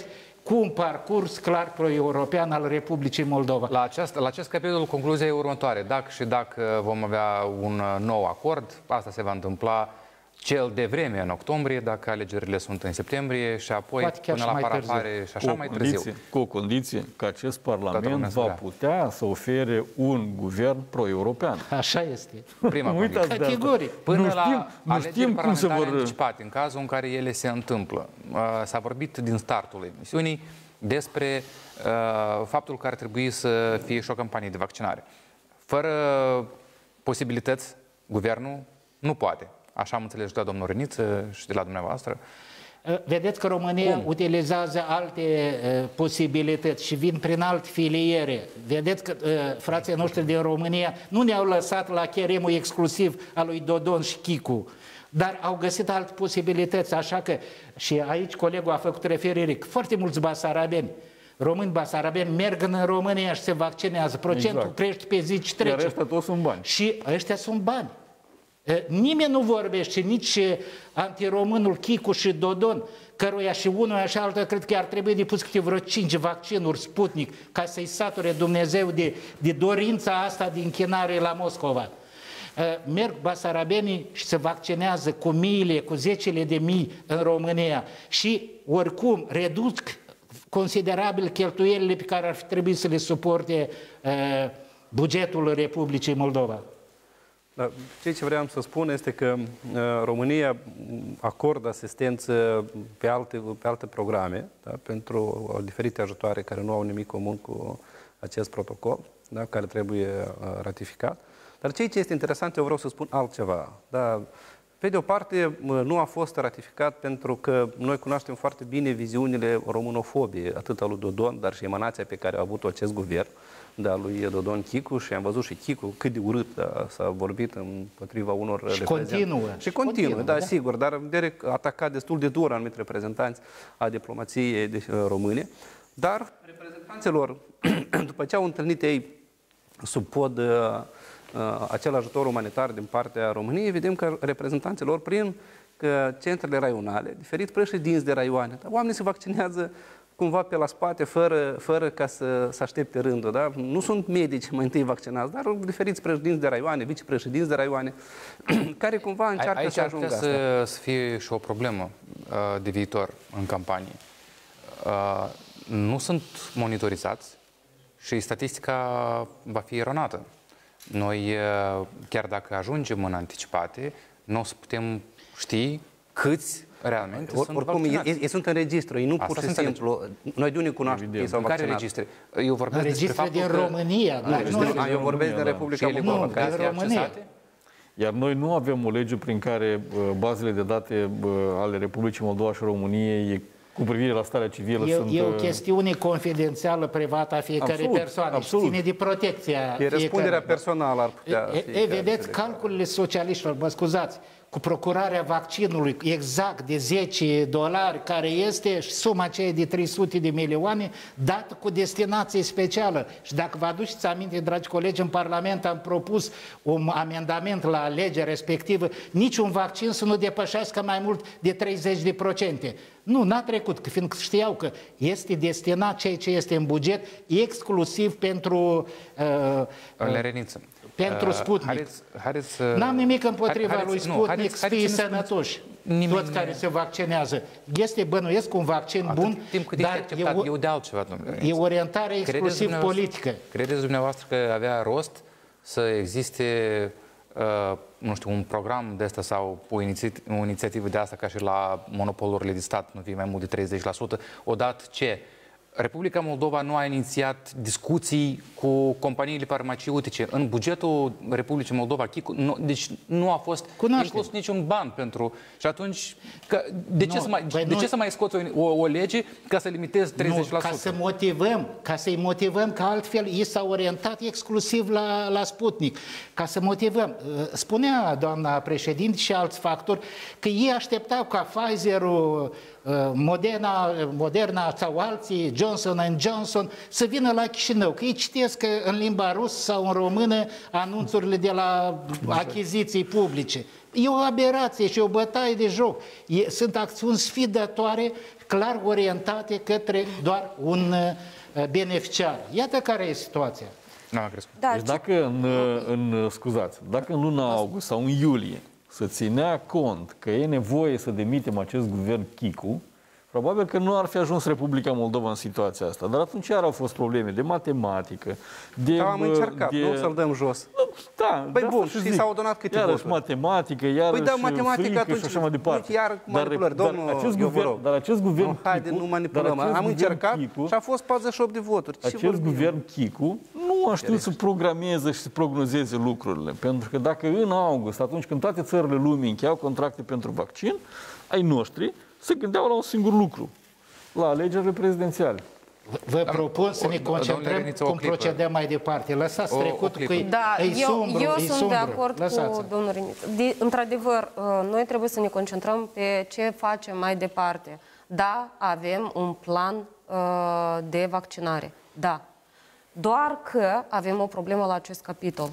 cu un parcurs clar pro-european al Republicii Moldova. La acest capitol, concluzia e următoare. Dacă vom avea un nou acord, asta se va întâmpla cel de vreme în octombrie, dacă alegerile sunt în septembrie și apoi până la parafare și așa mai târziu. Cu o condiție că acest Parlament va putea să ofere un guvern pro-european. Așa este. Prima condiție. Categoric. Până la alegeri parlamentare anticipate, în cazul în care ele se întâmplă. S-a vorbit din startul emisiunii despre faptul că ar trebui să fie și o campanie de vaccinare. Fără posibilități, guvernul nu poate. Așa am înțeles și de la domnul Răniță și de la dumneavoastră. Vedeți că România utilizează alte posibilități și vin prin alte filiere. Vedeți că frații noștri din România nu ne-au lăsat la cheremul exclusiv al lui Dodon și Chicu, dar au găsit alte posibilități, așa că, și aici colegul a făcut referire, că foarte mulți basarabeni, români basarabeni merg în România și se vaccinează. Procentul crește pe zi ce trece. Iar ăștia toți sunt bani. Și ăștia sunt bani. Nimeni nu vorbește, nici antiromânul Chicu și Dodon, căruia și unul și altul cred că ar trebui depus câte vreo 5 vaccinuri Sputnik ca să-i sature Dumnezeu de dorința asta de închinare la Moscova. Merg basarabenii și se vaccinează cu miile, cu zecile de mii în România și oricum reduc considerabil cheltuielile pe care ar fi trebuit să le suporte bugetul Republicii Moldova. Da, ceea ce vreau să spun este că România acordă asistență pe alte programe, da, pentru diferite ajutoare care nu au nimic comun cu acest protocol, da, care trebuie ratificat. Dar ceea ce este interesant, eu vreau să spun altceva. Da. Pe de o parte, nu a fost ratificat pentru că noi cunoaștem foarte bine viziunile românofobie, atât a lui Dodon, dar și emanația pe care a avut-o acest guvern, de-a lui Dodon Chicu, și am văzut și Chicu cât de urât s-a vorbit împotriva unor reprezentanți. Și continuă, da, sigur, dar Derek a atacat destul de dur anumite reprezentanți a diplomației române, dar reprezentanților, după ce au întâlnit ei sub pod acel ajutor umanitar din partea României, vedem că reprezentanților prin centrele raionale, diferit președinți de raioane, oamenii se vaccinează cumva pe la spate, fără ca să aștepte rândul. Da? Nu sunt medici mai întâi vaccinați, dar diferiți președinți de raioane, vicepreședinți de raioane, care cumva încearcă să ajungă asta. Aici ar putea să fie și o problemă de viitor în campanie. Nu sunt monitorizați și statistica va fi eronată. Noi, chiar dacă ajungem în anticipate, nu o să putem ști câți realmente sunt vaccinați. Ei sunt în registru, ei nu pur și simplu. Noi de unde cunoaștem că ei s-au vaccinat? Care registre? Eu vorbesc despre faptul din România. Eu vorbesc de Republica Moldova. Din România. Iar noi nu avem o lege prin care bazele de date ale Republicii Moldova și României cu privire la starea civilă sunt... E o chestiune confidențială, privată a fiecărei persoane. Absolut. Ține de protecția. E răspunderea personală ar putea fi. Vedeți, calculele socialiștilor, mă scuzați, cu procurarea vaccinului exact de $10, care este suma aceea de 300 de milioane, dată cu destinație specială. Și dacă vă aduceți aminte, dragi colegi, în Parlament am propus un amendament la legea respectivă, niciun vaccin să nu depășească mai mult de 30%. Nu, n-a trecut, fiindcă știau că este destinat ceea ce este în buget exclusiv pentru pentru Sputnik. N-am nimic împotriva lui Sputnik să fie sănătoși. Toți care se vaccinează. Este, bănuiesc, un vaccin bun, dar eu de altceva, e orientare exclusiv politică. Credeți dumneavoastră că avea rost să existe nu știu, un program de asta sau o inițiativă de asta ca și la monopolurile de stat, nu fie mai mult de 30%, odată ce Republica Moldova nu a inițiat discuții cu companiile farmaceutice în bugetul Republicii Moldova, deci nu a fost inclus niciun ban pentru... Și atunci, de ce să mai scoți o lege ca să limitezi 30%? Nu, ca să-i motivăm, că altfel ei s-au orientat exclusiv la Sputnik. Ca să motivăm. Spunea doamna președinte și alți factori că ei așteptau ca Pfizer-ul Moderna sau alții, Johnson & Johnson, să vină la Chișinău, că ei citesc în limba rusă sau în română anunțurile de la achiziții publice. E o aberație și o bătaie de joc. Sunt acțiuni sfidătoare, clar orientate către doar un beneficiar. Iată care e situația. Da, Deci dacă dacă în luna august sau în iulie să ținea cont că e nevoie să demitem acest guvern Chicu, probabil că nu ar fi ajuns Republica Moldova în situația asta. Dar atunci au fost probleme de matematică, de... Am încercat, nu să-l dăm jos. Da, păi bun, și s-au adunat câte voturi. Iarăși matematică, iarăși frică atunci, și așa mai departe. Iar cu manipulări, dar acest guvern haide, nu manipulăm. Am încercat și a fost 48 de voturi. Acest guvern Chicu nu a știut să programeze și să prognozeze lucrurile. Pentru că dacă în august, atunci când toate țările lumii încheiau contracte pentru vaccin, ai noștri se gândeau la un singur lucru, la alegerile prezidențiale. Vă propun să ne concentrăm cum procedăm mai departe. Lăsați trecutul că e sombru. Eu sunt de acord cu domnul Reniță. Într-adevăr, noi trebuie să ne concentrăm pe ce facem mai departe. Da, avem un plan de vaccinare. Da. Doar că avem o problemă la acest capitol.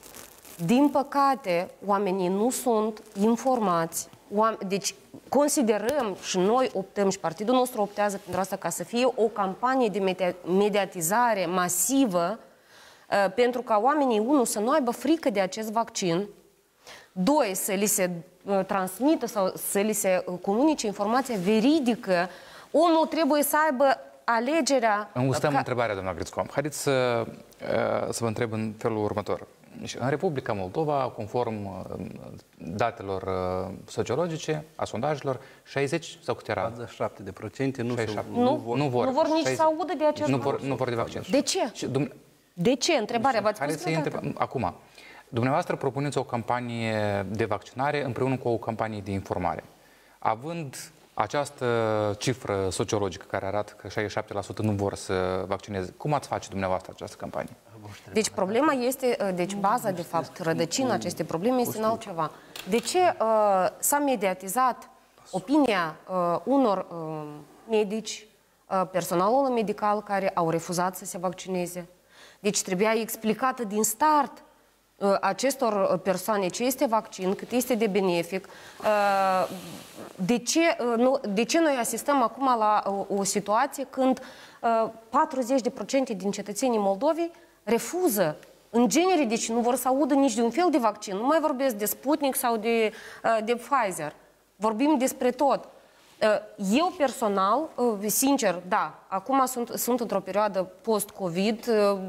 Din păcate, oamenii nu sunt informați. Deci, considerăm și noi optăm și partidul nostru optează pentru asta ca să fie o campanie de mediatizare masivă pentru ca oamenii, unu, să nu aibă frică de acest vaccin, doi, să li se transmită sau să li se comunice informația veridică. Omul trebuie să aibă alegerea... Îmi gustăm întrebarea, doamna Gricom. Haideți să vă întreb în felul următor. În Republica Moldova, conform datelor sociologice, a sondajelor, 60 sau câte era? 47% nu vor nici să audă de acest lucru. Nu vor de vaccin. De ce? De ce? Întrebarea v-ați pus vreodată? Acum, dumneavoastră propuneți o campanie de vaccinare împreună cu o campanie de informare. Având această cifră sociologică care arată că 67% nu vor să vaccineze, cum ați face dumneavoastră această campanie? Deci problema este, baza de fapt, rădăcina acestei probleme este în altceva. De ce s-a mediatizat opinia unor medici, personalul medical care au refuzat să se vaccineze? Deci trebuia explicată din start acestor persoane ce este vaccin, cât este de benefic. De ce noi asistăm acum la o situație când 40% din cetățenii Moldovei refuză, în genere, deci nu vor să audă nici de un fel de vaccin. Nu mai vorbesc de Sputnik sau de Pfizer. Vorbim despre tot. Eu personal, sincer, da, acum sunt într-o perioadă post-COVID,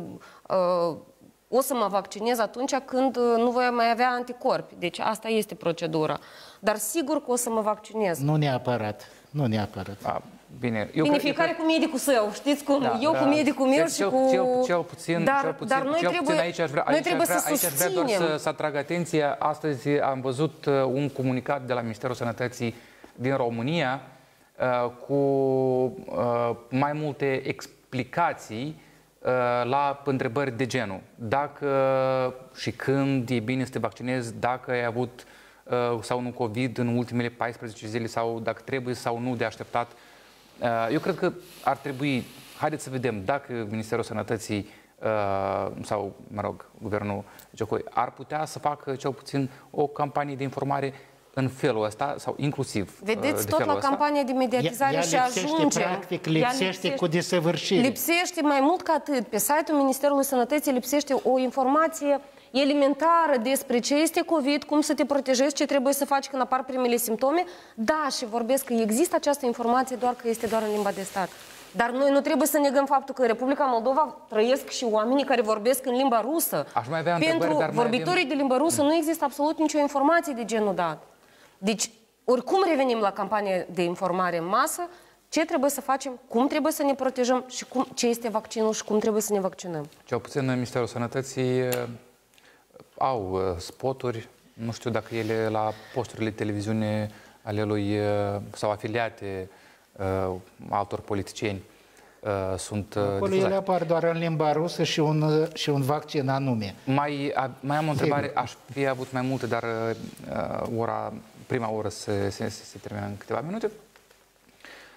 o să mă vaccinez atunci când nu voi mai avea anticorpi. Deci asta este procedura. Dar sigur că o să mă vaccinez. Nu neapărat. Nu neapărat. Bine, fiecare cu medicul său, știți cum? Eu cu medicul meu și cu... Cel puțin aici aș vrea doar să atrag atenția. Astăzi am văzut un comunicat de la Ministerul Sănătății din România cu mai multe explicații la întrebări de genul. Dacă și când e bine să te vaccinezi, dacă ai avut sau nu COVID în ultimele 14 zile sau dacă trebuie sau nu de așteptat. Eu cred că ar trebui, haideți să vedem dacă Ministerul Sănătății sau, mă rog, Guvernul Giocoi ar putea să facă cel puțin o campanie de informare în felul ăsta, sau inclusiv vedeți, tot la campania de mediatizare și ajunge. Practic, lipsește cu desăvârșire. Lipsește mai mult ca atât. Pe site-ul Ministerului Sănătății lipsește o informație elementară despre ce este COVID, cum să te protejezi, ce trebuie să faci când apar primele simptome. Da, și vorbesc că există această informație, doar că este doar în limba de stat. Dar noi nu trebuie să negăm faptul că în Republica Moldova trăiesc și oamenii care vorbesc în limba rusă. Pentru vorbitorii de limba rusă nu există absolut nicio informație de genul dat. Deci, oricum revenim la campania de informare în masă, ce trebuie să facem, cum trebuie să ne protejăm și ce este vaccinul și cum trebuie să ne vaccinăm. Cel puțin Ministerul Sănătății au spoturi, nu știu dacă ele la posturile televiziune ale lui sau afiliate altor politicieni sunt acolo ele apar doar în limba rusă și un vaccin anume. Mai am o întrebare, aș fi avut mai multe, dar prima oră se termină în câteva minute.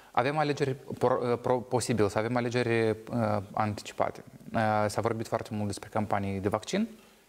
Avem alegeri, posibil să avem alegeri anticipate. S-a vorbit foarte mult despre campanii de vaccin.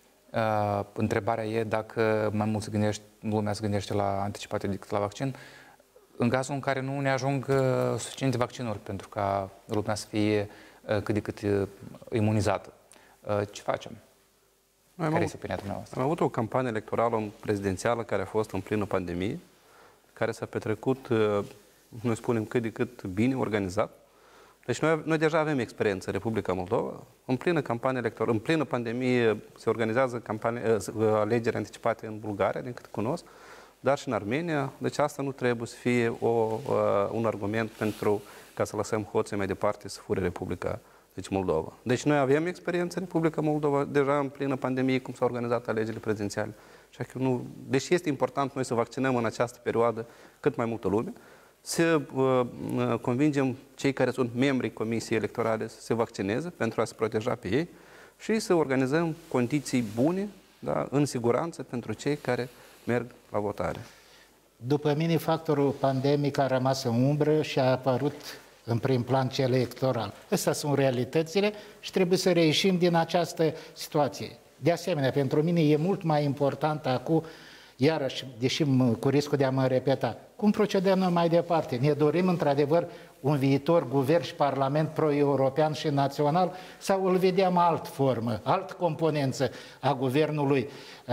Întrebarea e dacă mai mult lumea se gândește la anticipate decât la vaccin, în cazul în care nu ne ajung suficiente vaccinuri pentru ca lumea să fie cât de cât imunizată. Ce facem? Care este opinia dumneavoastră? Am avut o campanie electorală prezidențială care a fost în plină pandemie, care s-a petrecut, noi spunem, cât de cât bine organizat. Deci noi deja avem experiență în Republica Moldova. În plină campanie electorală, în plină pandemie se organizează alegeri anticipate în Bulgaria, din câte cunosc, dar și în Armenia. Deci asta nu trebuie să fie un argument pentru ca să lăsăm hoții mai departe să fure Republica Moldova. Deci noi avem experiență în Republica Moldova, deja în plină pandemie, cum s-au organizat alegerile prezidențiale. Deși este important noi să vaccinăm în această perioadă cât mai multă lume, să convingem cei care sunt membrii Comisiei Electorale să se vaccineze pentru a se proteja pe ei și să organizăm condiții bune, da, în siguranță pentru cei care merg la votare. După mine, factorul pandemic a rămas în umbră și a apărut în prim plan cel electoral. Astea sunt realitățile și trebuie să reieșim din această situație. De asemenea, pentru mine e mult mai important acum, iarăși, deși cu riscul de a mă repeta, cum procedăm noi mai departe? Ne dorim într-adevăr un viitor guvern și parlament pro-european și național sau îl vedem alt formă, alt componență a guvernului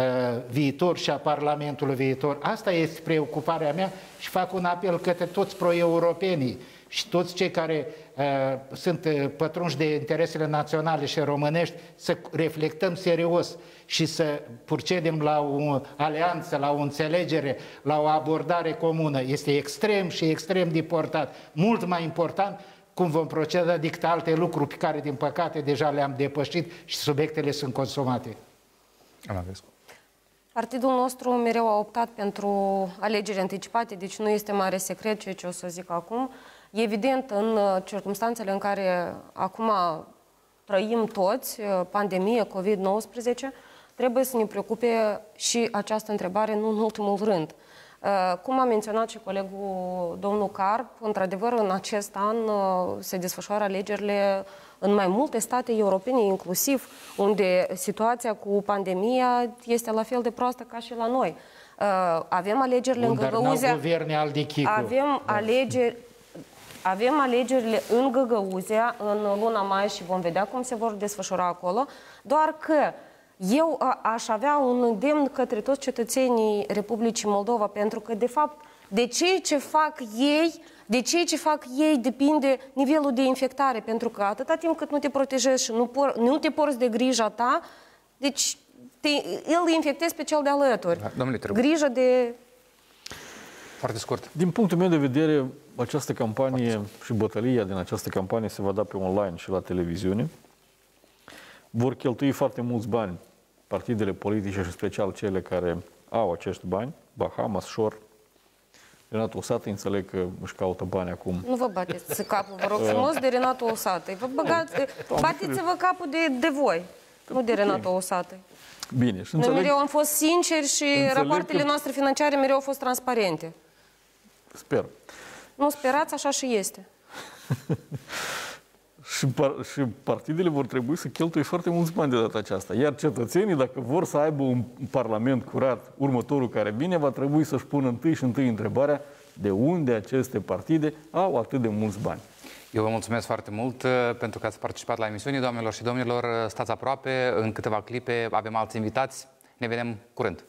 viitor și a parlamentului viitor? Asta este preocuparea mea și fac un apel către toți pro-europenii și toți cei care sunt pătrunși de interesele naționale și românești, să reflectăm serios și să procedem la o alianță, la o înțelegere, la o abordare comună. Este extrem și extrem de important, mult mai important cum vom proceda decât alte lucruri pe care, din păcate, deja le-am depășit și subiectele sunt consumate. Partidul nostru mereu a optat pentru alegeri anticipate, deci nu este mare secret ceea ce o să zic acum. Evident, în circumstanțele în care acum trăim toți, pandemie, COVID-19, trebuie să ne preocupe și această întrebare, nu în ultimul rând. Cum a menționat și colegul domnul Carp, într-adevăr, în acest an se desfășoară alegerile în mai multe state europene, inclusiv unde situația cu pandemia este la fel de proastă ca și la noi. Avem alegerile în Găgăuzea. Avem alegerile în Găgăuzea în luna mai și vom vedea cum se vor desfășura acolo, doar că eu aș avea un îndemn către toți cetățenii Republicii Moldova, pentru că, de fapt, de ceea ce fac ei depinde nivelul de infectare, pentru că atâta timp cât nu te protejezi și nu te porți de grija ta, deci îl infectezi pe cel de alături. Grija de... Foarte scurt. Din punctul meu de vedere, această campanie și bătălia din această campanie se va da pe online și la televiziune. Vor cheltui foarte mulți bani partidele politice și special cele care au acești bani. Bahamas, Shore, Renato Osată, înțeleg că își caută bani acum. Nu vă bateți capul, vă rog frumos, de Renato Osată. Bateți-vă capul de voi, nu de Renato Osată. Bine. Și noi mereu am fost sinceri și rapoartele noastre financiare mereu au fost transparente. Sper. Nu sperați, așa și este. Și partidele vor trebui să cheltuie foarte mulți bani de data aceasta. Iar cetățenii, dacă vor să aibă un parlament curat, următorul care vine, va trebui să-și pună întâi întrebarea de unde aceste partide au atât de mulți bani. Eu vă mulțumesc foarte mult pentru că ați participat la emisiune, doamnelor și domnilor. Stați aproape, în câteva clipe avem alți invitați. Ne vedem curând.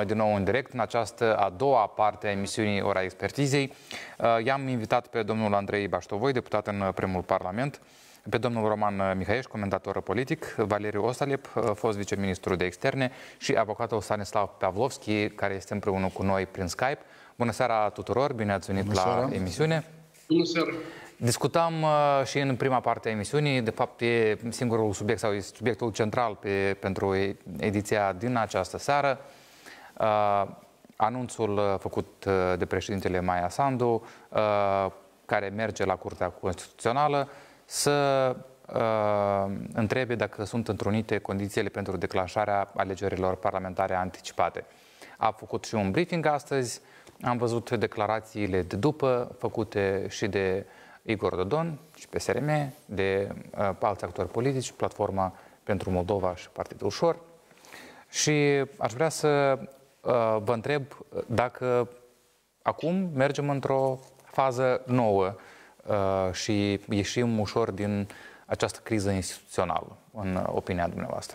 din nou în direct în această a doua parte a emisiunii Ora Expertizei. I-am invitat pe domnul Andrei Baștovoi, deputat în primul Parlament, pe domnul Roman Mihaieș, comentator politic, Valeriu Osalep, fost viceministru de externe, și avocatul Stanislav Pavlovski, care este împreună cu noi prin Skype. Bună seara tuturor, bine ați venit la emisiune. Bună seara. Discutam și în prima parte a emisiunii, de fapt e singurul subiect sau e subiectul central pentru ediția din această seară, anunțul făcut de președintele Maia Sandu, care merge la Curtea Constituțională să întrebe dacă sunt întrunite condițiile pentru declanșarea alegerilor parlamentare anticipate. A făcut și un briefing astăzi, am văzut declarațiile de după făcute și de Igor Dodon și PSRM, de alți actori politici, Platforma pentru Moldova și Partidul Ușor. Și aș vrea să vă întreb dacă acum mergem într-o fază nouă și ieșim ușor din această criză instituțională, în opinia dumneavoastră.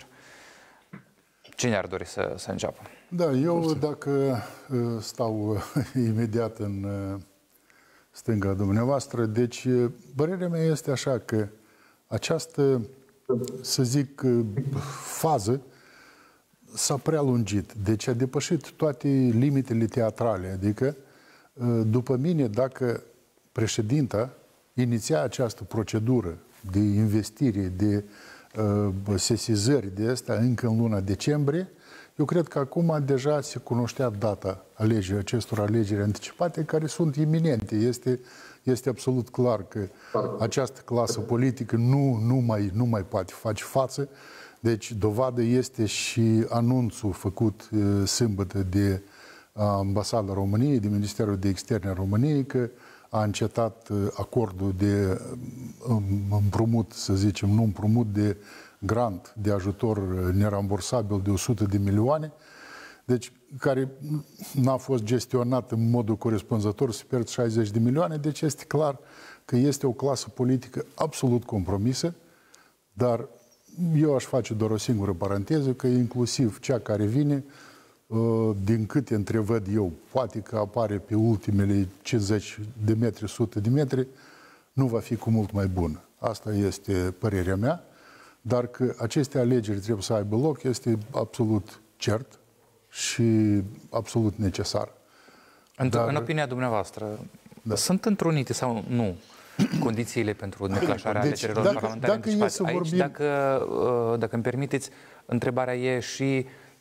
Cine ar dori să înceapă? Da, eu dacă stau imediat în stânga dumneavoastră, deci părerea mea este așa că această, să zic, fază s-a prea lungit. Deci a depășit toate limitele teatrale. Adică, după mine, dacă președinta iniția această procedură de investire, de sesizări de asta încă în luna decembrie, eu cred că acum deja se cunoștea data acestor alegeri anticipate, care sunt iminente. Este absolut clar că această clasă politică nu mai poate face față. Deci dovadă este și anunțul făcut sâmbătă de Ambasada României, de Ministerul de Externe a României, că a încetat acordul de împrumut, să zicem, nu împrumut, de grant de ajutor nerambursabil de 100 de milioane, deci care n-a fost gestionat în modul corespunzător, se pierd 60 de milioane, deci este clar că este o clasă politică absolut compromisă, dar eu aș face doar o singură paranteză, că inclusiv cea care vine, din câte întrevăd eu, poate că apare pe ultimele 50 de metri, 100 de metri, nu va fi cu mult mai bună. Asta este părerea mea, dar că aceste alegeri trebuie să aibă loc este absolut cert și absolut necesar. În opinia dumneavoacă, sunt întrunite sau nu condițiile pentru declanșarea alegerilor parlamentare anticipate? Aici, dacă îmi permiteți, întrebarea e și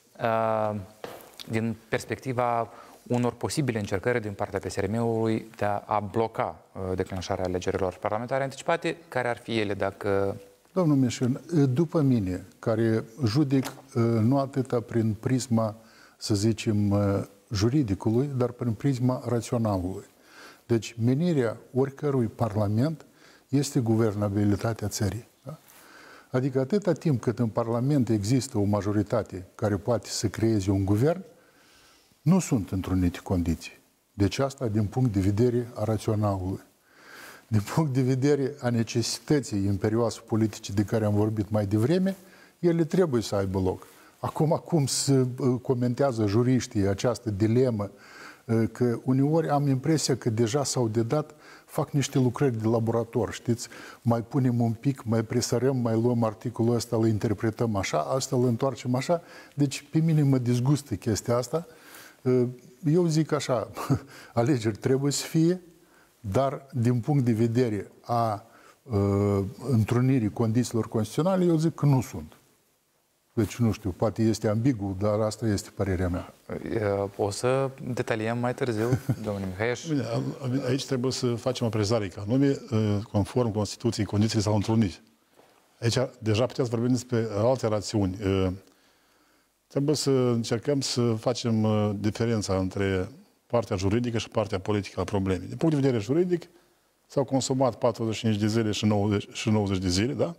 din perspectiva unor posibile încercări din partea PSRM-ului de a bloca declanșarea alegerilor parlamentare anticipate. Care ar fi ele dacă... Domnul Mișin, după mine, care judec nu atâta prin prisma, să zicem, juridicului, dar prin prisma raționalului. Deci, menirea oricărui parlament este guvernabilitatea țării. Da? Adică atâta timp cât în parlament există o majoritate care poate să creeze un guvern, nu sunt întrunite condiții. Deci asta din punct de vedere a raționalului. Din punct de vedere a necesității imperioase politice de care am vorbit mai devreme, ele trebuie să aibă loc. Acum, cum se comentează juriștii această dilemă, că uneori am impresia că deja s-au dedat, fac niște lucrări de laborator, știți? Mai punem un pic, mai presărăm, mai luăm articolul ăsta, îl interpretăm așa, asta îl întoarcem așa. Deci pe mine mă dezgustă chestia asta. Eu zic așa, alegeri trebuie să fie, dar din punct de vedere a întrunirii condițiilor constituționale, eu zic că nu sunt. Deci, nu știu, poate este ambigu, dar asta este părerea mea. O să detaliem mai târziu, domnul Mihaieș. Bine, aici trebuie să facem o precizare, că anume, conform Constituției, condițiile s-au întrunit. Aici, deja puteți vorbi despre alte rațiuni. Trebuie să încercăm să facem diferența între partea juridică și partea politică a problemei. Din punct de vedere juridic, s-au consumat 45 de zile și 90 de zile, da?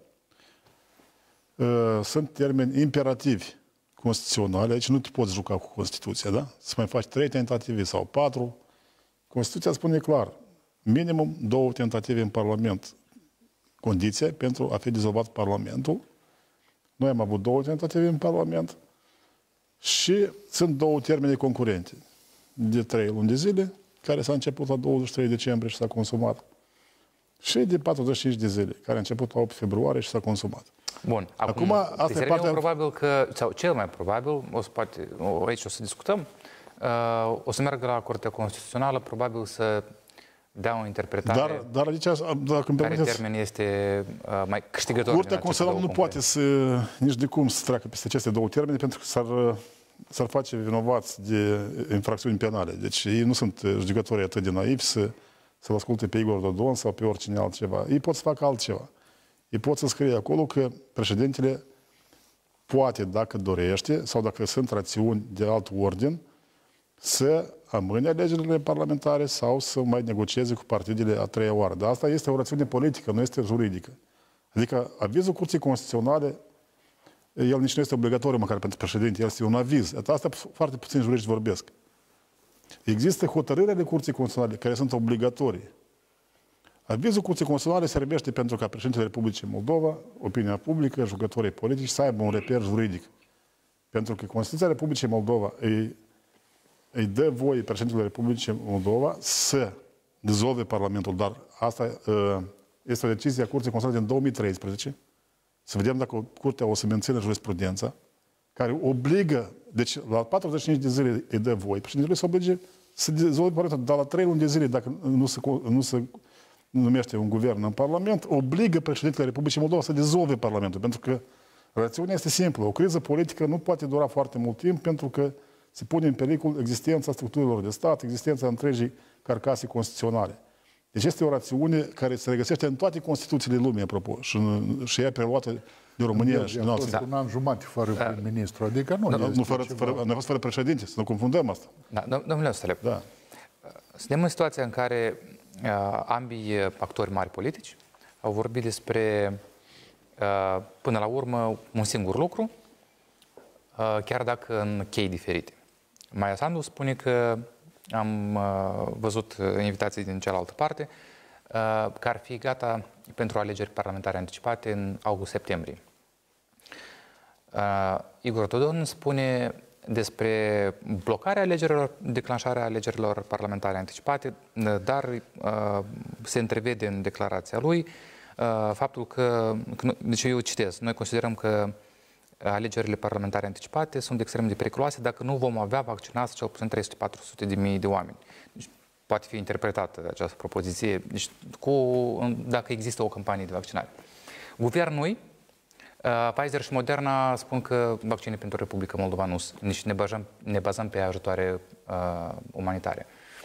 Sunt termeni imperativi constituționale. Aici nu te poți juca cu Constituția, da? Să mai faci 3 tentative sau 4. Constituția spune clar, minimum 2 tentative în Parlament. Condiția pentru a fi dizolvat Parlamentul. Noi am avut 2 tentative în Parlament. Și sunt două termene concurente de 3 luni de zile, care s-a început la 23 decembrie și s-a consumat, și de 45 de zile, care a început la 8 februarie și s-a consumat. Bun, acum asta e partea... probabil că, sau cel mai probabil, aici o să discutăm, o să meargă la Curtea Constituțională, probabil să dea o interpretare dar aici, dacă îmi care permiteți, termen este mai câștigător. Curtea Constituțională nu poate nici de cum să treacă peste aceste două termene, pentru că s-ar face vinovați de infracțiuni penale. Deci ei nu sunt judecători atât de naivi să-l asculte pe Igor Dodon sau pe oricine altceva. Ei pot să facă altceva. Ei pot să scrie acolo că președintele poate, dacă dorește, sau dacă sunt rațiuni de alt ordin, să amâne alegerile parlamentare sau să mai negocieze cu partidele a treia oară. Dar asta este o rațiune politică, nu este juridică. Adică avizul Curții Constituționale, el nici nu este obligatoriu măcar pentru președinte, el este un aviz. Asta foarte puțin juriști vorbesc. Există hotărâri ale Curții Constituționale care sunt obligatorii. Avizul Curții Constituționale servește pentru ca președintele Republicii Moldova, opinia publică, jucătorii politici să aibă un reper juridic. Pentru că Constituția Republicii Moldova îi dă voie președintele Republicii Moldova să dizolve Parlamentul. Dar asta este o decizie a Curții Constituționale din 2013. Să vedem dacă Curtea o să mențină jurisprudența, care obligă, deci la 45 de zile îi dă voie președintele să oblige să dizolve Parlamentul, dar la 3 luni de zile, dacă nu se numește un guvern în Parlament, obligă președintele Republicii Moldova să dizolve Parlamentul. Pentru că rațiunea este simplă. O criză politică nu poate dura foarte mult timp pentru că se pune în pericol existența structurilor de stat, existența întregii carcase constituționale. Deci este o rațiune care se regăsește în toate Constituțiile lumii, apropo, și ea preluată de România și din alții. Un an jumate fără prim-ministru, adică nu a fost fără președinte, să nu confundăm asta. Da, domnule Stelep, suntem în situația în care ambii actori mari politici au vorbit despre, până la urmă, un singur lucru, chiar dacă în chei diferite. Maia Sandu spune că am văzut invitații din cealaltă parte, că ar fi gata pentru alegeri parlamentare anticipate în august-septembrie. Igor Dodon spune despre blocarea alegerilor, declanșarea alegerilor parlamentare anticipate, dar se întrevede în declarația lui faptul că, deci eu citez, noi considerăm că alegerile parlamentare anticipate sunt extrem de periculoase dacă nu vom avea vaccinați cel puțin 300-400 de oameni. Deci, poate fi interpretată această propoziție, deci, dacă există o campanie de vaccinare. Guvernul, Pfizer și Moderna spun că vaccinii pentru Republica Moldova nu sunt, nici ne bazăm pe ajutoare umanitare.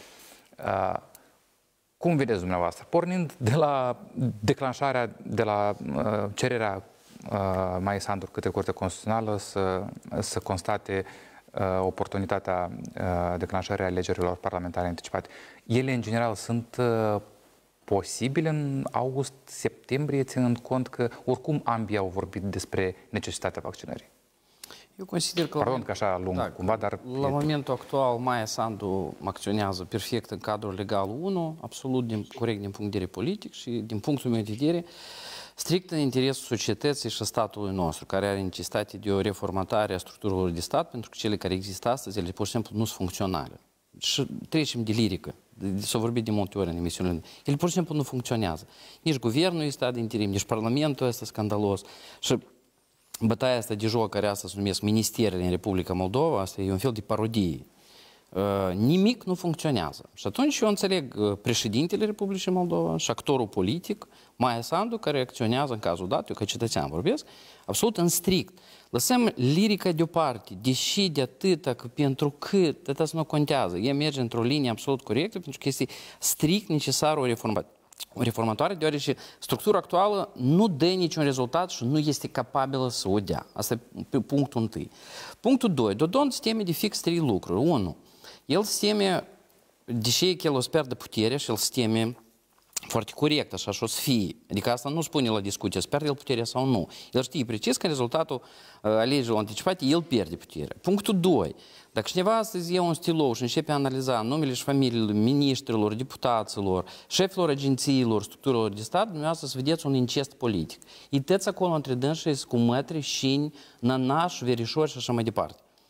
Cum vedeți dumneavoastră? Pornind de la declanșarea, de la cererea Maia Sandu către Curtea Constituțională să constate oportunitatea declanșării alegerilor parlamentare anticipate. Ele, în general, sunt posibile în august-septembrie, ținând cont că oricum ambii au vorbit despre necesitatea vaccinării? Eu consider că... Pardon că așa lung cumva, dar... La momentul actual, Maia Sandu acționează perfect în cadrul legal 1, absolut corect din punct de vedere politic și din punctul meu de vedere strict în interesul societății și statului nostru, care are necesitate de o reformatare a structurilor de stat, pentru că cele care există astăzi, ele pur și simplu nu sunt funcționale. Și trecem de lirică, s-a vorbit de multe ori în emisiunile. Ele pur și simplu nu funcționează. Nici guvernul este de interim, nici parlamentul este scandalos. Și bătaia asta de joc care astăzi se numesc ministerele în Republica Moldova, asta e un fel de parodie. Nimic nu funcționează. Și atunci eu înțeleg președintele Republicii Moldova și actorul politic, Maia Sandu, care acționează în cazul dat, eu ca cetățean vorbesc, absolut în strict. Lăsăm lirica deoparte, deși de atâta, că pentru cât, atâta nu contează. Ea merge într-o linie absolut corectă, pentru că este strict necesară o reformatoare, deoarece structura actuală nu dă niciun rezultat și nu este capabilă să o dea. Asta e punctul 1. Punctul 2. Dodon se teme de fix 3 lucruri. 1. El se teme, deși el o să pierdă puterea și el se teme foarte corect, așa și o să fie. Adică asta nu spune la discuție, să pierde el puterea sau nu. El știe precis că în rezultatul alegerilor anticipate el pierde puterea. Punctul 2. Dacă cineva astăzi ia un stilou și începe a analiza numele și familiile ministrilor, deputaților, șefilor agențiilor, structurilor de stat, dumneavoastră să vedeți un incest politic. E tăți acolo între dânsii cu mătri, șini, nănași, verișori și așa mai departe.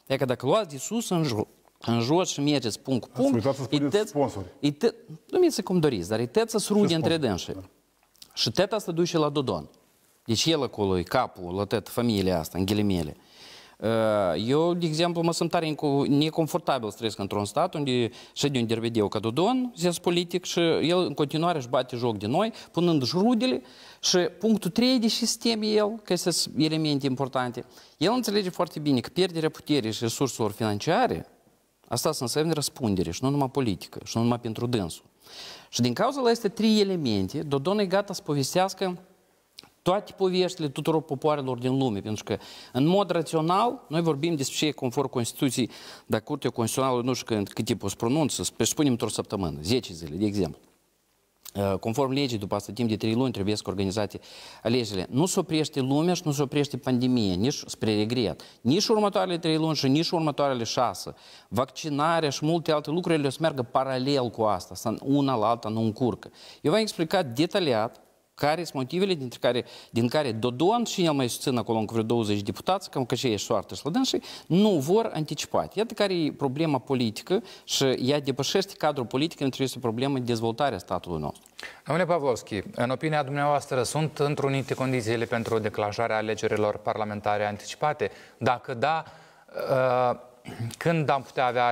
Adică dacă luați de sus în jos și mergeți punct cu punct, uitați să spuneți sponsori. Numiți cum doriți, dar e tăt să srude între dânsii. Și tăt asta duce la Dodon. Deci el acolo e capul la tăt familia asta, în ghilimele. Eu, de exemplu, mă sunt tare neconfortabil să trăiesc într-un stat unde și de un dervedeu ca Dodon, zis politic, și el în continuare își bate joc de noi, punându-și rudele, și punctul 3 de sistem el, că sunt elemente importante, el înțelege foarte bine că pierderea puterii și resurselor financiare, asta să înseamnă răspundere și nu numai politică, și nu numai pentru dânsul. Și din cauza la aceste 3 elemente, Dodon e gata să povestească toate poveștile tuturor popoarelor din lume, pentru că, în mod rațional, noi vorbim despre ce e conform Constituției, dar Curtea Constituțională nu știu cât timp o să pronunță, spunem într-o săptămână, 10 zile, de exemplu. Conform legii, după asta, timp de 3 luni, trebuie să organizate alegerile. Nu se oprește lumea și nu se oprește pandemia, nici spre regret. Nici următoarele 3 luni și nici următoarele 6. Vaccinarea și multe alte lucruri le o să meargă paralel cu asta, să una la alta nu încurcă. Eu v-am explicat detaliat care sunt motivele din care Dodon și el mai susțin acolo încă vreo 20 deputați, cam că și ei soartă și la dânsii, nu vor anticipat. Iată care e problema politică și ea depășește cadrul politic, pentru că este o problemă de dezvoltare a statului nostru. Domnule Pavlovski, în opinia dumneavoastră sunt întrunite condițiile pentru declanșarea alegerilor parlamentare anticipate? Dacă da, când am putea avea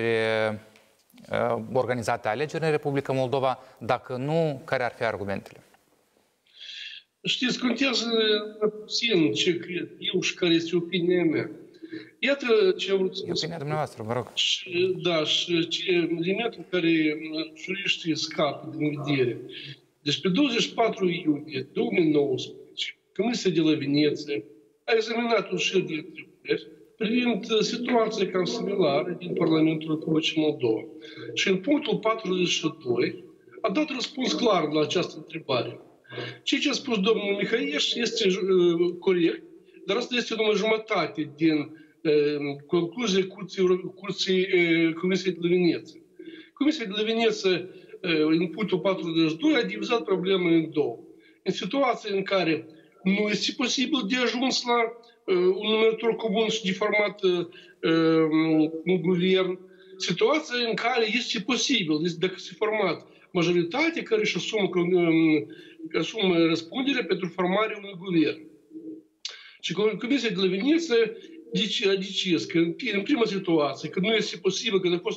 organizate alegeri în Republica Moldova? Dacă nu, care ar fi argumentele? Știți, contează puțin ce cred eu și care este opinia mea. Iată ce am vrut să spun. Opinia dumneavoastră, vă rog. Și ce elementul care juriștii scapă din vedere. Deci pe 24 iunie 2019, Comisia de la Veneția a examinat un șir de întrebări privind situația cam similară din Parlamentul Republicii Moldova. Și în punctul 42 a dat răspuns clar la această întrebare. Ceea ce a spus domnul Mihaieș este corect, dar asta este numai jumătate din concluzia Curții Comisiei de la Veneția. Comisia de la Veneția, în punctul 42, a divizat problema în două. În situația în care nu este posibil de ajuns la un numitor comun și de format un guvern, situația în care este posibil, dacă se format majoritate care își asumă răspunderea pentru formarea unui guvern. Și Comisia de la Veneția a decis că în prima situație, că nu este posibil, că a fost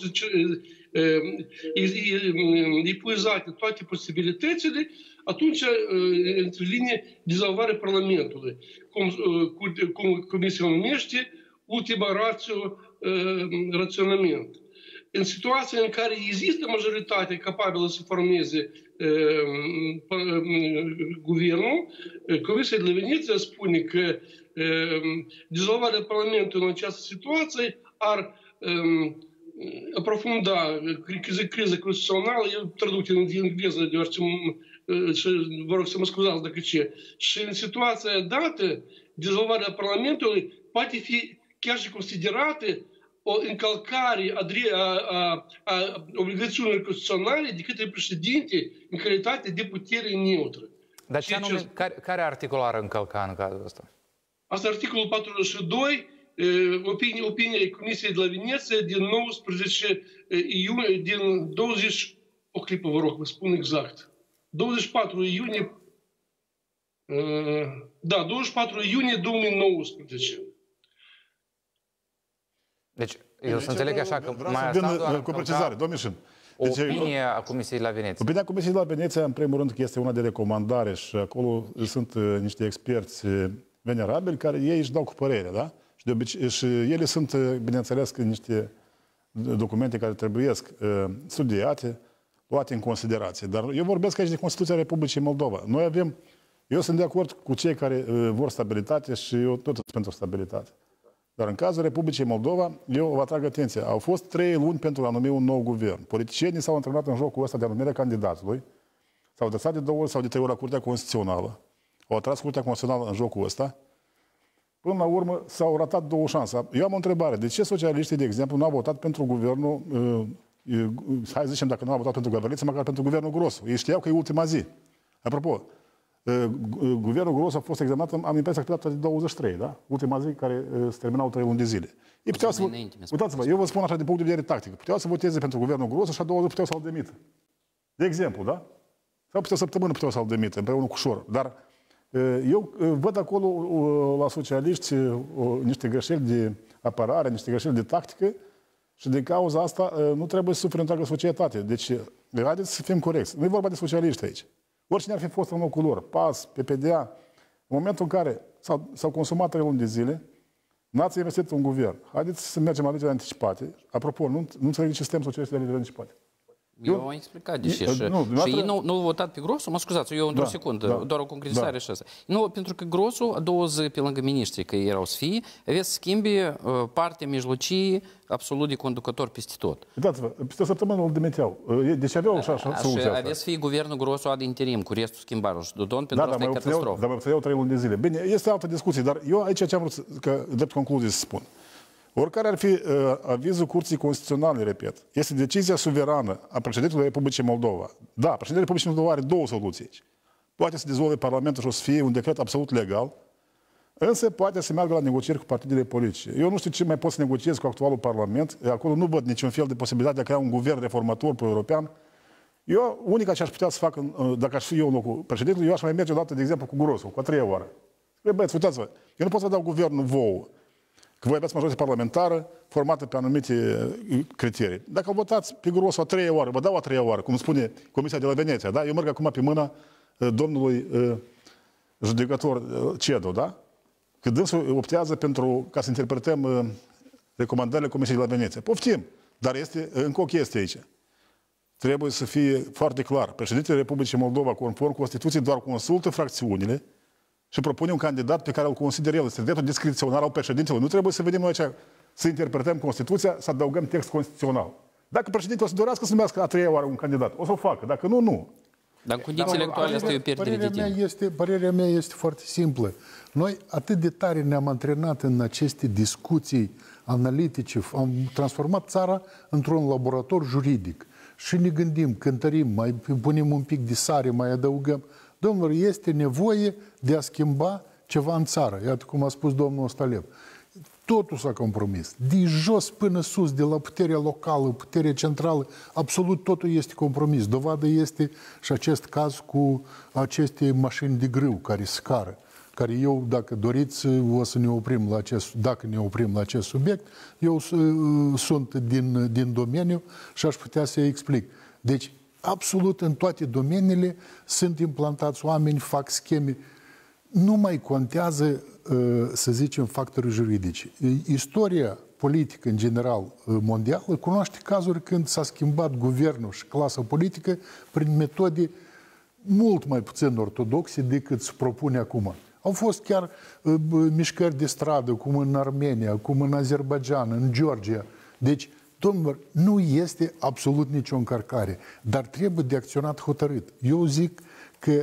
epuizate toate posibilitățile, atunci intervine dizolvarea Parlamentului, cum Comisia o numește, ultima ratio raționament. În situația în care există majoritate capabilă să formeze guvernul, Comisia de la Veneția spune că dizolvarea Parlamentului în această situație ar aprofunda criza constituțională, eu traduc din engleză, deoarece vă rog să mă scuzați dacă ce. Și în situația dată, dizolvarea Parlamentului poate fi chiar și considerată o încălcare a obligațiunilor constituționale de către președinte în calitate de putere neutră. Dar care articol ar încălca în cazul ăsta? Asta articolul 42, opinia Comisiei de la Veneția din 19 iunie, din 20, o clipă vă rog, vă spun exact, 24 iunie, 24 iunie 2019. Deci, eu să înțeleg așa că mai asta doar cu precizare, domnul Mișin. Opinia Comisiei la Veneția. Opinia Comisiei la Veneția, în primul rând, este una de recomandare și acolo sunt niște experți venerabili care ei își dau cu părerea, da? Și ele sunt, bineînțeles, niște documente care trebuie studiate, luate în considerație. Dar eu vorbesc aici de Constituția Republicii Moldova. Eu sunt de acord cu cei care vor stabilitate și eu tot sunt pentru stabilitate. Dar în cazul Republicii Moldova, eu vă atrag atenția, au fost 3 luni pentru a numi un nou guvern. Politicienii s-au antrenat în jocul ăsta de a numirea candidatului, s-au adresat de 2 ori sau de 3 ori la Curtea Constituțională, au atras Curtea Constituțională în jocul ăsta, până la urmă s-au ratat 2 șanse. Eu am o întrebare, de ce socialiștii, de exemplu, nu au votat pentru guvernul, hai să zicem, dacă nu au votat pentru Gavriță, măcar pentru guvernul Grosu? Ei știau că e ultima zi. Apropo, guvernul Gros a fost examinat, am impresia că pe data de 23, da? Ultima zi care se terminau 3 luni de zile. Ei puteau să... Uitați-vă, eu vă spun așa din punct de vedere tactic. Puteau să voteze pentru guvernul Gros și a doua zi puteau să-l demită. De exemplu, da? Sau puteau săptămână puteau să-l demită, împreună cu Șor. Dar eu văd acolo la socialiști niște greșeli de apărare, niște greșeli de tactică și din cauza asta nu trebuie să sufere întreaga societate. Deci, haideți să fim corecți. Nu e vorba de socialiști aici. Oricine ar fi fost în locul lor, PAS, PPDA, în momentul în care s-au consumat 3 luni de zile, n-ați investit în guvern. Haideți să mergem la alegeri anticipate. Apropo, nu înțeleg ce sistem socialist de alegeri anticipate. Eu am explicat de ce. Și ei nu au votat pe Grosu, mă scuzați, eu într-o secundă, doar o concretizare și asta. Nu, pentru că Grosu, a doua zi pe lângă miniștri, că erau să fie, avea să schimbe partea mijlocii absolut de conducător peste tot. Uitați-vă, peste o săptămână îl demiteau. Deci aveau așa soluția asta. Avea să fie guvernul Grosu ad interim, cu restul schimbarul și Dodon, pentru asta e catastrofă. Dar mai obțineau 3 luni de zile. Bine, este altă discuție, dar eu aici ce am vrut, că drept concluzie să spun. Oricare ar fi avizul Curții Constituționale, repet, este decizia suverană a președintelui Republicii Moldova. Da, președintele Republicii Moldova are 2 soluții aici. Poate să dizolve Parlamentul și o să fie un decret absolut legal, însă poate să meargă la negocieri cu partidele politice. Eu nu știu ce mai pot să negociez cu actualul Parlament. Acolo nu văd niciun fel de posibilitate de a crea un guvern reformator pro-european. Eu, unica ce aș putea să fac, dacă aș fi eu în locul președintelui, eu aș mai merge o dată, de exemplu, cu Grosu, cu a 3-a oară. Băieți, uitați-vă, eu nu pot să vă dau guvernul vouă, că voi aveți majoritate parlamentară formată pe anumite criterii. Dacă votați pe Grosu a 3-a oară, vă dau a 3-a oară, cum spune Comisia de la Veneția, da? Eu merg acum pe mâna domnului judecător Cedo, da? Că dânsul optează pentru, ca să interpretăm recomandările Comisiei de la Veneția. Poftim, dar este încă o chestie aici. Trebuie să fie foarte clar. Președintele Republicii Moldova, conform Constituției, doar consultă fracțiunile și propune un candidat pe care îl consideră el. Este dreptul discreționar al președintelui. Nu trebuie să vedem noi aici, să interpretăm Constituția, să adăugăm text constituțional. Dacă președintele o să dorească să numească a 3-a oară un candidat, o să o facă. Dacă nu, nu. Dar în condițiile actuale asta e o pierdere de timp. Părerea mea este foarte simplă. Noi atât de tare ne-am antrenat în aceste discuții analitice, am transformat țara într-un laborator juridic. Și ne gândim, cântărim, mai punem un pic de sare, mai adăugăm. Domnilor, este nevoie de a schimba ceva în țară. Iată cum a spus domnul Ostalev. Totul s-a compromis. De jos până sus, de la puterea locală, puterea centrală, absolut totul este compromis. Dovadă este și acest caz cu aceste mașini de grâu care scară. Care eu, dacă doriți, o să ne oprim la dacă ne oprim la acest subiect, eu sunt din domeniu și aș putea să explic. Deci, absolut în toate domeniile sunt implantați oameni, fac scheme. Nu mai contează, să zicem, factorii juridici. Istoria politică, în general, mondială, cunoaște cazuri când s-a schimbat guvernul și clasa politică prin metode mult mai puțin ortodoxe decât se propune acum. Au fost chiar mișcări de stradă, cum în Armenia, cum în Azerbaijan, în Georgia. Deci, domnilor, nu este absolut nicio încărcare, dar trebuie de acționat hotărât. Eu zic că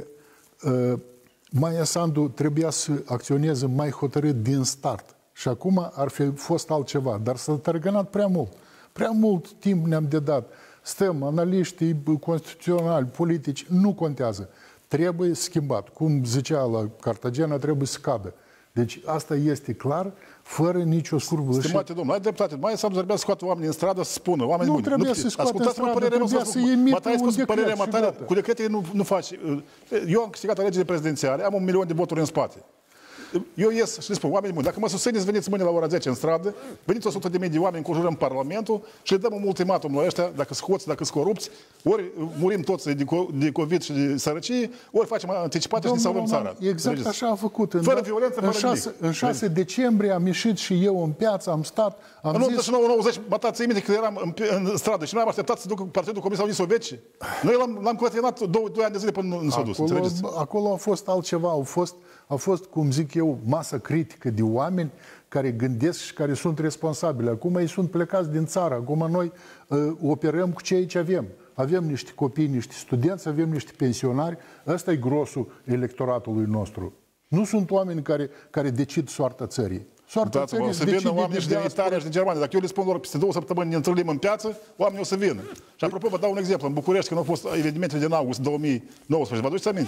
Maia Sandu trebuia să acționeze mai hotărât din start. Și acum ar fi fost altceva, dar s-a tărgănat prea mult. Prea mult timp ne-am dedat. Stăm, analiștii constituționali, politici, nu contează. Trebuie schimbat. Cum zicea la Cartagena, trebuie să cadă. Deci asta este clar, fără nicio scurvă. Stimate domnule, ai dreptate. Mai să trebuia să scoată oamenii în stradă să spună, oameni buni. Nu trebuie să scoată în stradă, trebuia să emită un decret. Cu decretele nu faci. Eu am câștigat alegerile prezidențiale, am 1 milion de voturi în spate. Eu ies și le spun, oameni buni, dacă mă susțineți, veniți mâine la ora 10 în stradă, veniți 100.000 de oameni, înconjurăm Parlamentul și le dăm un ultimatum la ăștia, dacă sunt hoți, dacă sunt corupți, ori murim toți de COVID și de sărăcie, ori facem anticipate și ne salvăm țara. Exact așa a făcut. Fără violență, fără nimic. În 6 decembrie am ieșit și eu în piață, am stat, am zis... În 90, batați minte că eram în stradă și noi am așteptat să ducă Partidul Comunist la Unii Sovietice. Noi l-am clătinat 2 ani de zile până nu s-a dus. Acolo a fost altceva, a fost, cum zic eu, masă critică de oameni care gândesc și care sunt responsabili. Acum ei sunt plecați din țară. Acum noi operăm cu ceea ce avem. Avem niște copii, niște studenți, avem niște pensionari. Ăsta e grosul electoratului nostru. Nu sunt oameni care decid soarta țării. Soarta țării să vină oamenii și din Italia și din Germania. Dacă eu le spun lor peste 2 săptămâni ne întâlnim în piață, oamenii o să vină. Și apropo, vă dau un exemplu. În București, când au fost evenimentele din august 2019, vă aduceți aminte?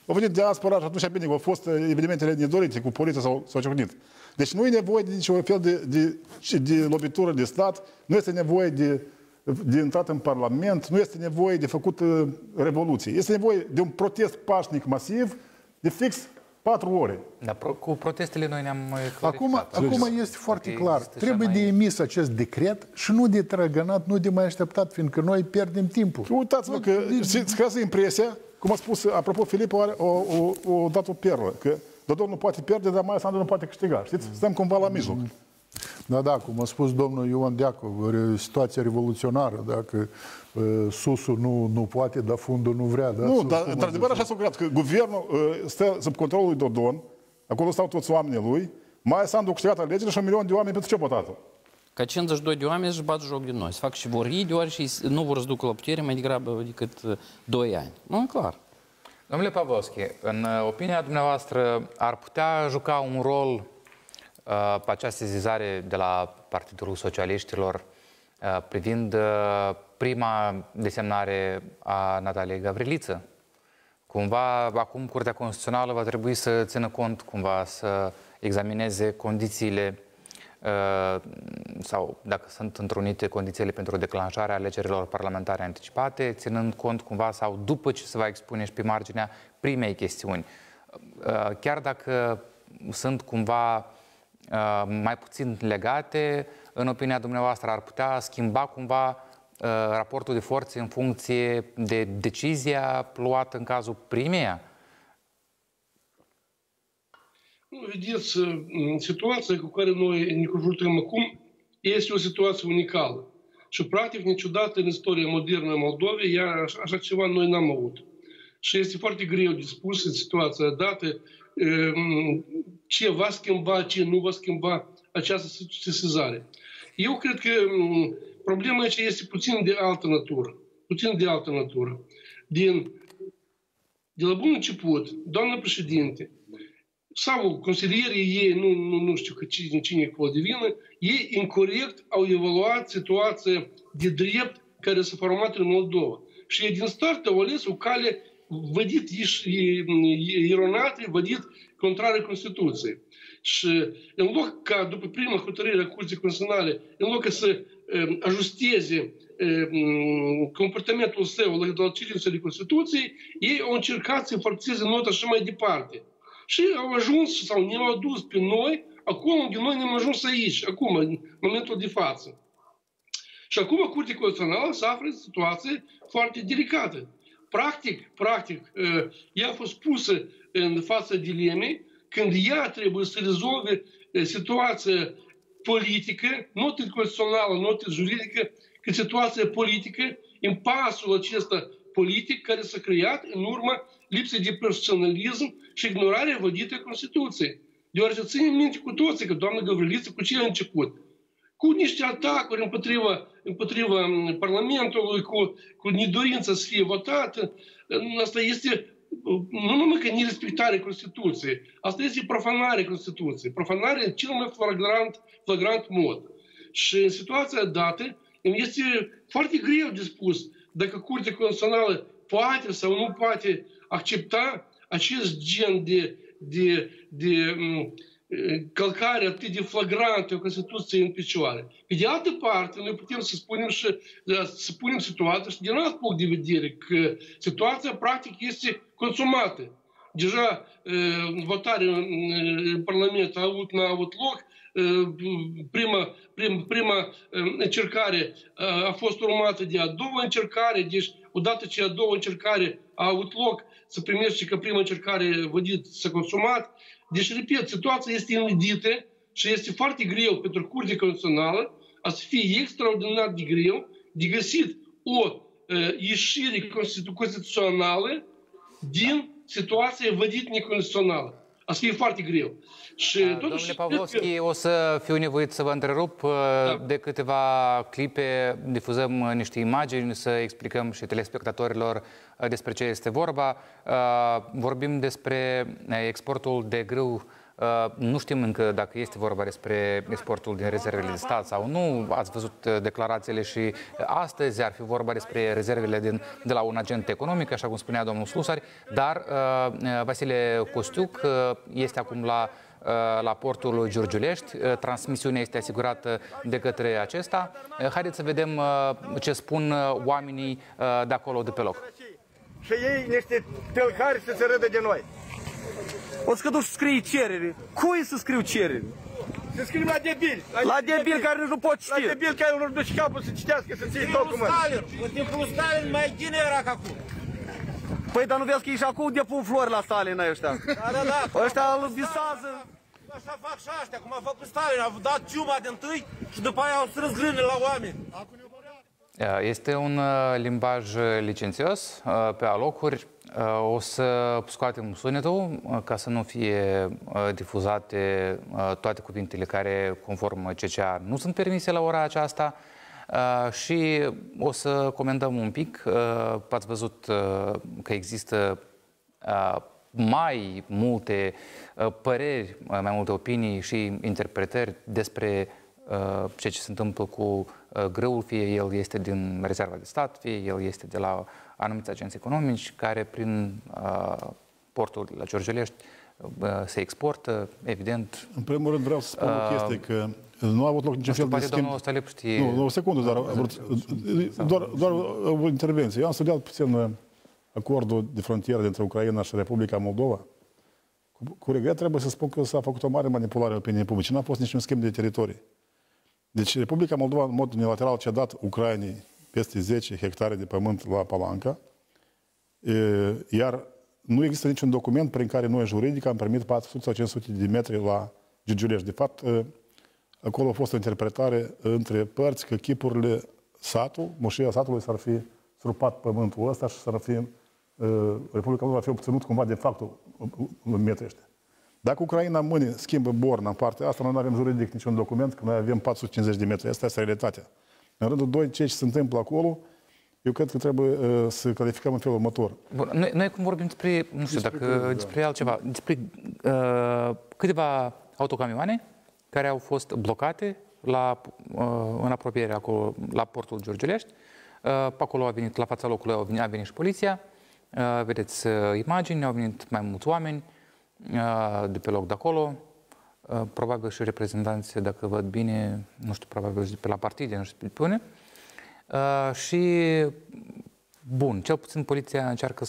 Au venit diaspora și atunci, bine, au fost evenimentele nedorite cu poliția s-au ciocnit. Deci nu e nevoie de niciun fel de lovitură de stat, nu este nevoie de intrat în Parlament, nu este nevoie de făcut revoluție. Este nevoie de un protest pașnic masiv de fix 4 ore. Dar cu protestele noi ne-am Acum este foarte clar. Trebuie de emis acest decret și nu de trăgănat, nu de mai așteptat, fiindcă noi pierdem timpul. Uitați-vă că se creează impresia, cum a spus, apropo, Filip o dat o perlă, că Dodon nu poate pierde, dar Maia Sandu nu poate câștiga. Știți? Stăm cumva la mijloc. Da, cum a spus domnul Ioan Deacu, situația revoluționară, dacă susul nu poate, dar fundul nu vrea. Da? Nu, dar într-adevăr așa s-a creat, că guvernul stă sub controlul lui Dodon, acolo stau toți oamenii lui, Maia Sandu a câștigat alegerile și 1 milion de oameni pentru ce votat-o? Ca 52 de oameni își bat joc de noi. Să fac și vor ei, deoarece nu vor să ducă la putere mai degrabă decât 2 ani. Nu, clar. Domnule Pavlovski, în opinia dumneavoastră ar putea juca un rol pe această sesizare de la Partidul Socialiștilor privind prima desemnare a Nataliei Gavriliță? Cumva, acum Curtea Constituțională va trebui să țină cont, cumva, să examineze condițiile sau dacă sunt întrunite condițiile pentru declanșarea alegerilor parlamentare anticipate, ținând cont cumva sau după ce se va expune și pe marginea primei chestiuni. Chiar dacă sunt cumva mai puțin legate, în opinia dumneavoastră ar putea schimba cumva raportul de forțe în funcție de decizia luată în cazul primeia? Vedeți, situația cu care noi ne confruntăm acum este o situație unicală. Și, practic, niciodată în istoria modernă a Moldovei, așa ceva noi n-am avut. Și este foarte greu de spus în situația dată ce va schimba, ce nu va schimba această sesizare. Eu cred că problema aici este puțin de altă natură. Puțin de altă natură. De la bun început, doamna președinte, sau consilierii ei, nu știu cine cu o divină, ei incorrect au evaluat situația de drept care s-a format în Moldova. Și ei din start au ales o cale vădit eronată, vădit contrară Constituției. Și în loc ca după prima hotărâre a Curții Constituționale, în loc să ajusteze comportamentul său la cerințele Constituției, ei au încercat să forțeze nota și mai departe. Și au ajuns sau ne-au adus pe noi acolo unde noi ne-am ajuns aici, acum, în momentul de față. Și acum Curtea Constituțională se află în situație foarte delicată. Practic, ea a fost pusă în fața dilemei când ea trebuie să rezolve situația politică, nu atât constituțională, nu atât juridică, cât situația politică, impasul acesta politic care s-a creat în urma lipsei de profesionalism și ignorarea vădită a Constituției. Deoarece ținem minte cu toții că doamna Gavriliță cu ce a început? Cu niște atacuri împotriva Parlamentului, cu nedorința să fie votată. Asta este nu numai că nerespectarea Constituției, asta este profanarea Constituției. Profanarea în cel mai flagrant mod. Și în situația dată este foarte greu de spus dacă Curtea Constituțională poate sau nu poate accepta acest gen de călcare atât de flagrantă a Constituției în picioare. Pe de altă parte, noi putem să spunem și să punem situația și din alt punct de vedere că situația practic este consumată. Deja votarea în Parlament n-a avut loc, prima încercare a fost urmată de a doua încercare, deci odată ce a doua încercare a avut loc, să primește că prima încercare vădit s-a consumat. Deci, repet, situația este inedită și este foarte greu pentru Curtea Constituțională, a să fie extraordinar de greu de găsit o ieșire constituțională din situația vădit neconstituțională. A să fie foarte greu. Și domnule Pavlovski, o să fiu nevoit să vă întrerup. De câteva clipe difuzăm niște imagini, să explicăm și telespectatorilor despre ce este vorba. Vorbim despre exportul de grâu Nu știm încă dacă este vorba despre exportul din rezervele de stat sau nu. Ați văzut declarațiile și astăzi ar fi vorba despre rezervele de la un agent economic, așa cum spunea domnul Slusari, dar Vasile Costiuc este acum la portul Giurgiulești. Transmisiunea este asigurată de către acesta. Haideți să vedem ce spun oamenii de acolo, de pe loc. Și ei niște tălcari să se râdă de noi. O să duc să scrie cerere. Cui să scriu cerere? Să scriu la debili. La debili care nu pot citi. La debili care nu duce capul să citească, să ții document. În timpul Stalin mai bine era ca acum. Păi, dar nu vezi că ei și acum depun flori la Stalin ăștia. Da. Ăștia îl visează. Așa fac și ăștia, cum a făcut Stalin. Au dat ciuma de întâi și după aia au strâns grâne la oameni. Este un limbaj licențios pe alocuri. O să scoatem sunetul ca să nu fie difuzate toate cuvintele care, conform CCA, nu sunt permise la ora aceasta și o să comentăm un pic. Ați văzut că există mai multe păreri, mai multe opinii și interpretări despre ceea ce se întâmplă cu grâul, fie el este din rezerva de stat, fie el este de la anumiți agenți economici care prin portul la Giurgiulești se exportă, evident. În primul rând vreau să spun o chestie, că nu a avut loc niciun fel de schimb. Domnul Stalip știe... Nu, o secundă, doar o intervenție. Eu am studiat puțin acordul de frontieră dintre Ucraina și Republica Moldova. Cu regret trebuie să spun că s-a făcut o mare manipulare a opiniei publice. Nu a fost niciun schimb de teritorii. Deci Republica Moldova, în mod unilateral, a dat Ucrainei peste 10 hectare de pământ la Palanca, iar nu există niciun document prin care noi, juridic, am primit 400 sau 500 de metri la Giurgiulești. De fapt, acolo a fost o interpretare între părți că chipurile moșia satului s-ar fi strupat pământul ăsta și s-ar fi Republica Moldova ar fi obținut cumva de fapt metri ăștia. Dacă Ucraina mâine schimbă borna în partea asta, noi nu avem juridic niciun document, că noi avem 450 de metri. Asta este realitatea. În rândul doi, ce se întâmplă acolo, eu cred că trebuie să clarificăm în felul următor. Bun, noi cum vorbim despre, nu știu, despre altceva, despre câteva autocamioane care au fost blocate în apropiere acolo, la portul Giurgiulești. Acolo a venit, la fața locului a venit și poliția. Vedeți imagini, au venit mai mulți oameni de pe loc de acolo. Probabil și reprezentanți, dacă văd bine, nu știu, probabil și de pe la partide, nu știu pe unde. Și, bun, cel puțin poliția încearcă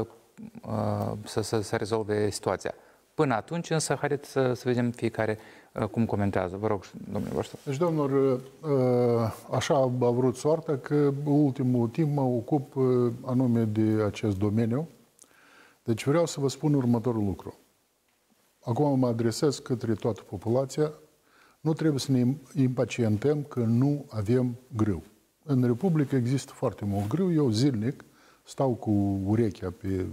să rezolve situația. Până atunci, însă, haideți să vedem fiecare cum comentează. Vă rog, domnule Vaștov. Deci, domnilor, așa a vrut soarta că ultimul timp mă ocup anume de acest domeniu. Deci vreau să vă spun următorul lucru. Acum mă adresez către toată populația. Nu trebuie să ne impacientăm că nu avem grâu. În Republică există foarte mult grâu. Eu zilnic stau cu urechea pe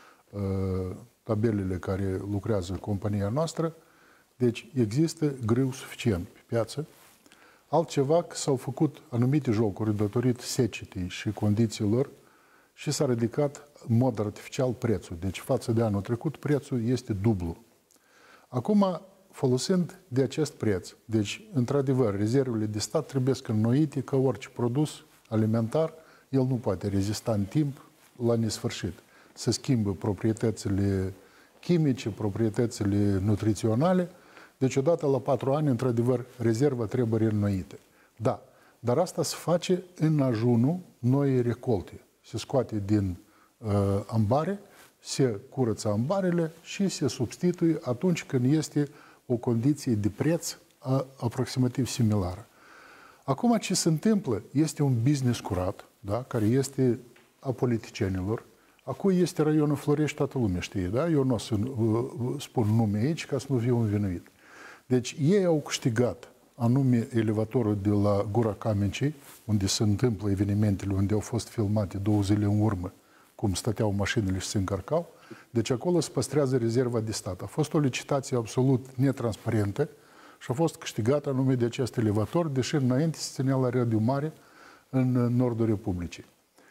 tabelele care lucrează compania noastră. Deci există grâu suficient pe piață. Altceva, că s-au făcut anumite jocuri datorită secetei și condițiilor și s-a ridicat în mod artificial prețul. Deci față de anul trecut, prețul este dublu. Acum, folosind de acest preț, deci, într-adevăr, rezervele de stat trebuie să înnoite ca orice produs alimentar, el nu poate rezista în timp la nesfârșit. Se schimbă proprietățile chimice, proprietățile nutriționale, deci odată la 4 ani, într-adevăr, rezerva trebuie reînnoită. Da, dar asta se face în ajunul noi recolte. Se scoate din ambare, se curăță ambarele și se substituie atunci când este o condiție de preț aproximativ similară. Acum ce se întâmplă este un business curat, da, care este a politicienilor. Acum este raionul Florești, toată lumea știe, da? Eu nu o să spun nume aici ca să nu fiu învinuit. Deci ei au câștigat anume elevatorul de la Gura Camencei, unde se întâmplă evenimentele, unde au fost filmate 2 zile în urmă, cum stăteau mașinile și se încărcau. Deci acolo se păstrează rezerva de stat. A fost o licitație absolut netransparentă și a fost câștigată anume de acest elevator, deși înainte se ținea la Radiu Mare în nordul Republicii.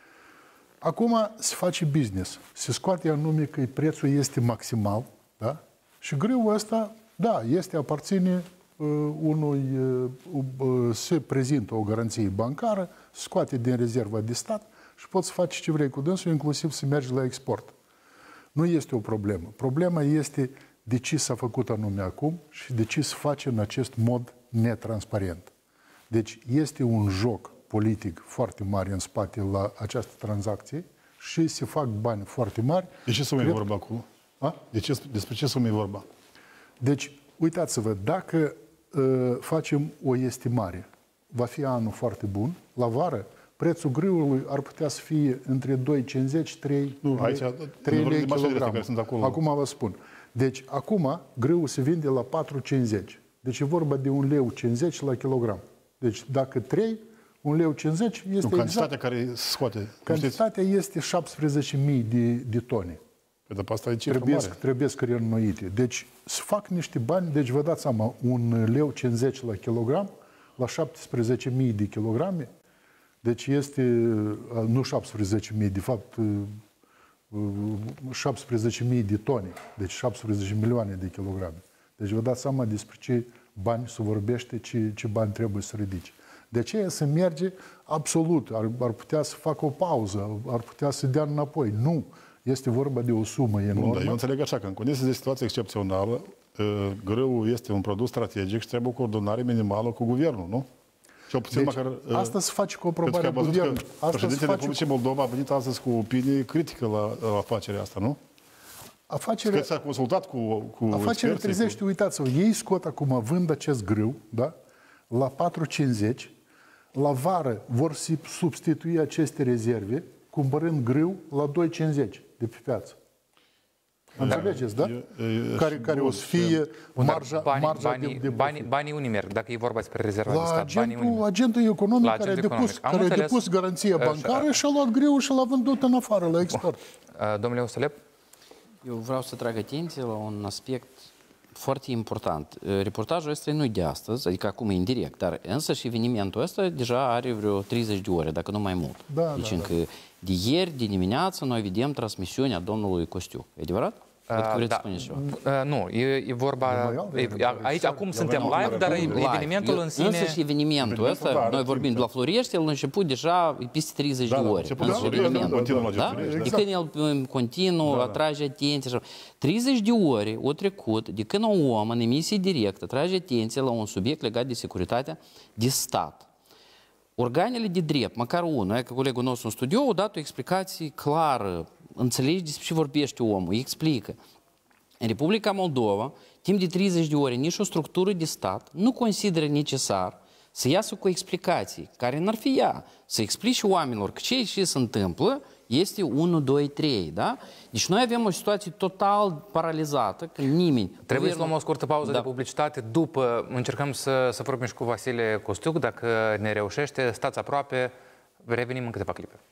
Acum se face business. Se scoate anume că prețul este maximal, da? Și grâul ăsta Da, aparține unui, se prezintă o garanție bancară, scoate din rezerva de stat și poți să faci ce vrei cu dânsul, inclusiv să mergi la export. Nu este o problemă. Problema este de ce s-a făcut anume acum și de ce se face în acest mod netransparent. Deci este un joc politic foarte mare în spate la această tranzacție și se fac bani foarte mari. De ce sume e vorba acum? Despre ce sume e vorba? Deci, uitați-vă, dacă facem o estimare, va fi anul foarte bun, la vară, prețul grâului ar putea să fie între 2,50 3 lei kilogramul. Acum vă spun. Deci, acum, grâul se vinde la 4,50. Deci e vorba de 1,50 lei la kilogram. Deci, dacă 3, 1,50 lei este cantitatea care se scoate. Cantitatea este 17.000 de tone. Dar asta e cifră mare. Trebuie reînnoite. Deci, se fac niște bani, deci vă dați seama, 1,50 lei la kilogram, la 17.000 de kilograme, deci este, nu 17.000, de fapt, 17.000 de tone, deci 17 milioane de kilograme. Deci vă dați seama despre ce bani se vorbește, ce bani trebuie să ridice. De aceea se merge absolut, ar putea să facă o pauză, ar putea să dea înapoi. Nu, este vorba de o sumă enormă. Nu, dar eu înțeleg așa că în condiții de situație excepțională, grâul este un produs strategic și trebuie o coordonare minimală cu guvernul, nu? Deci, asta se face cu aprobarea guvernului. Președintele Republicii Moldova a venit astăzi cu opinii critică la afacerea asta, nu? Afacerea s-a consultat cu afacerea trezește, uitați-vă, ei scot acum, vând acest grâu, da? La 4,50, la vară vor substitui aceste rezerve, cumpărând grâu la 2,50 de pe piață. Înțelegeți, da? Care o să fie marja de banii unii merg, dacă e vorba despre rezerva de stat. Agentul economic care a depus garanția bancară și a luat greul și l-a vândut în afară, la export. Domnule Osalep? Eu vreau să trag atenție la un aspect foarte important. Reportajul ăsta nu e de astăzi, adică acum e indirect, dar însă și evenimentul ăsta deja are vreo 30 de ore, dacă nu mai mult. Deci încă de ieri, de dimineață, noi vedem transmisiunea domnului Costiu. E adevărat? Nu, e vorba... Aici, acum suntem live, dar evenimentul în sine... Însă și evenimentul ăsta, noi vorbim de la Florești, el a început deja peste 30 de ore. De când el în continuu atrage atenție. 30 de ore au trecut de când un om în emisie directă atrage atenție la un subiect legat de securitatea de stat. Organele de drept, măcar unul, că colegul nostru în studio a dat o explicație clară, înțelegi despre ce vorbește omul, îi explică. În Republica Moldova, timp de 30 de ore, nici o structură de stat nu consideră necesar să iasă cu explicații, care n-ar fi ea, să explice oamenilor că ce se întâmplă este 1, 2, 3, da? Deci noi avem o situație total paralizată, că nimeni... Trebuie să luăm o scurtă pauză de publicitate, după încercăm să vorbim și cu Vasile Costiuc, dacă ne reușește, stați aproape, revenim în câteva clipe.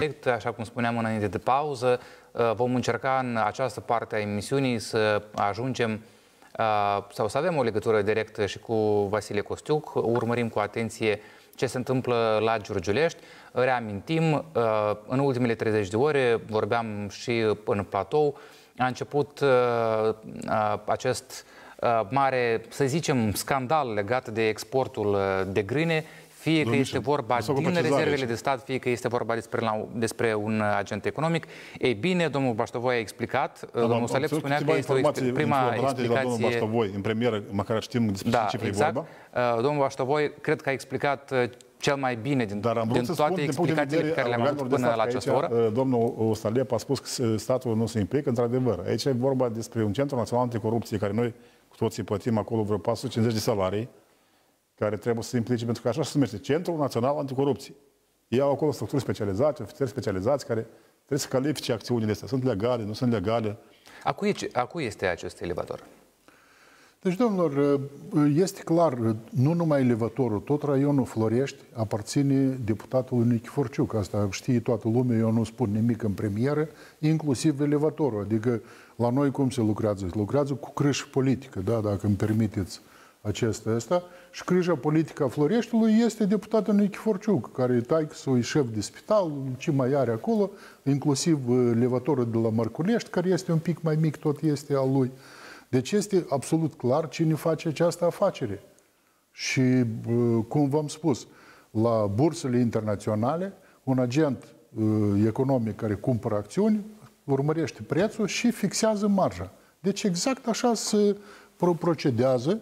subiect, așa cum spuneam înainte de pauză. Vom încerca în această parte a emisiunii să ajungem sau să avem o legătură directă și cu Vasile Costiuc. Urmărim cu atenție ce se întâmplă la Giurgiulești. Reamintim, în ultimele 30 de ore, vorbeam și în platou, a început acest mare, să zicem, scandal legat de exportul de grâne, fie că este vorba din rezervele de stat, fie că este vorba despre un agent economic. Ei bine, domnul Baștovoi a explicat, domnul Salep spunea că este prima explicație... Domnul Baștovoi, în premieră, măcar știm despre ce cifre e vorba. Domnul Baștovoi, cred că a explicat cel mai bine din toate explicațiile pe care le-am avut până la această oră. Domnul Salep a spus că statul nu se implică, într-adevăr. Aici e vorba despre un centru național anticorupție, care noi cu toții plătim acolo vreo 450 de salarii, care trebuie să se implice, pentru că așa se numește Centrul Național Anticorupție. Ei au acolo structuri specializate, ofițeri specializați, care trebuie să califice acțiunile astea. Sunt legale, nu sunt legale. A cui este acest elevator? Deci, domnilor, este clar, nu numai elevatorul, tot raionul Florești aparține deputatului Nichiforciuc. Asta știe toată lumea, eu nu spun nimic în premieră, inclusiv elevatorul. Adică la noi cum se lucrează? Se lucrează cu crâșă politică, da, dacă îmi permiteți ăsta. Și crâșa politică a Floreștiului este deputatul Nichiforciuc, care taică-s-o e șef de spital, ce mai are acolo, inclusiv elevatorul de la Mărculești, care este un pic mai mic, tot este al lui. Deci este absolut clar cine face această afacere. Și, cum v-am spus, la bursele internaționale, un agent economic care cumpără acțiuni, urmărește prețul și fixează marja. Deci exact așa se procedează.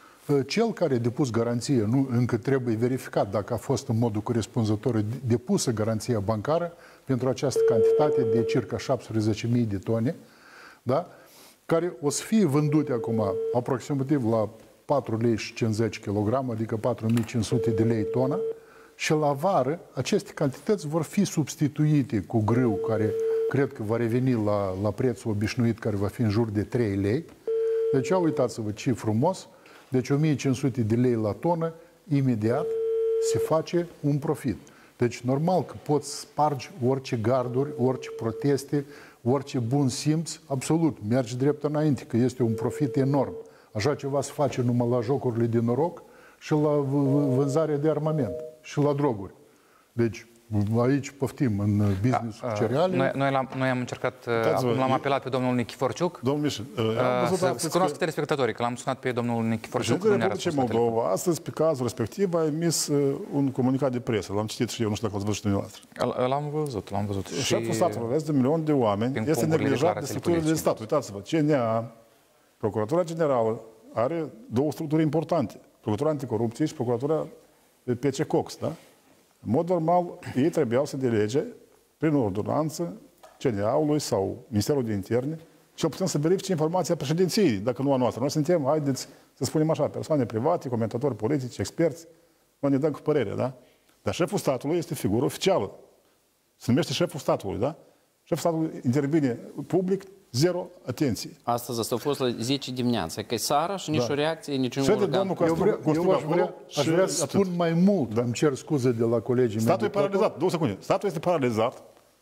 Cel care a depus garanție, nu, încă trebuie verificat dacă a fost în modul corespunzător depusă garanția bancară pentru această cantitate de circa 17.000 de tone, da? Care o să fie vândute acum aproximativ la 4 lei și 50 kg, adică 4.500 de lei tona, și la vară aceste cantități vor fi substituite cu grâu, care cred că va reveni la prețul obișnuit, care va fi în jur de 3 lei. Deci, uitați-vă ce frumos, deci 1.500 de lei la tonă, imediat se face un profit. Deci, normal că poți spargi orice garduri, orice proteste, orice bun simț, absolut, merge drept înainte, că este un profit enorm. Așa ceva se face numai la jocurile de noroc și la vânzarea de armament și la droguri. Deci, aici poftim în business-ul cereale. Noi am încercat, acum l-am apelat pe domnul Nichiforciuc. Domnul Mișel, să cunoască telespectatorii, că l-am sunat pe domnul Nichiforciuc. Președintele Republicii Moldova, astăzi, pe cazul respectiv, a emis un comunicat de presă. L-am citit și eu, nu știu dacă l-ați văzut și dumneavoastră. L-am văzut. Șeful statului, aveți de 1 milion de oameni, este neglijat de structurile de stat. Uitați-vă, CNA, Procuratura Generală, are două structuri importante. Procuratura Anticorupție și Procuratura PC Cox, da? În mod normal, ei trebuiau să delege, prin ordonanță, CNA-ului sau Ministerul de Interne, cel puțin să verifice informația președinției, dacă nu a noastră. Noi suntem, haideți să spunem așa, persoane private, comentatori politici, experți, noi ne dăm cu părere, da? Dar șeful statului este figură oficială. Se numește șeful statului, da? Șeful statului intervine public, zero atenție. Astăzi asta a fost la 10 dimineața, că e seara și nici o reacție, nici un organ. Eu aș vrea să spun mai mult, îmi cer scuze de la colegii mei. Statul e paralizat, 2 secunde. Statul este paralizat,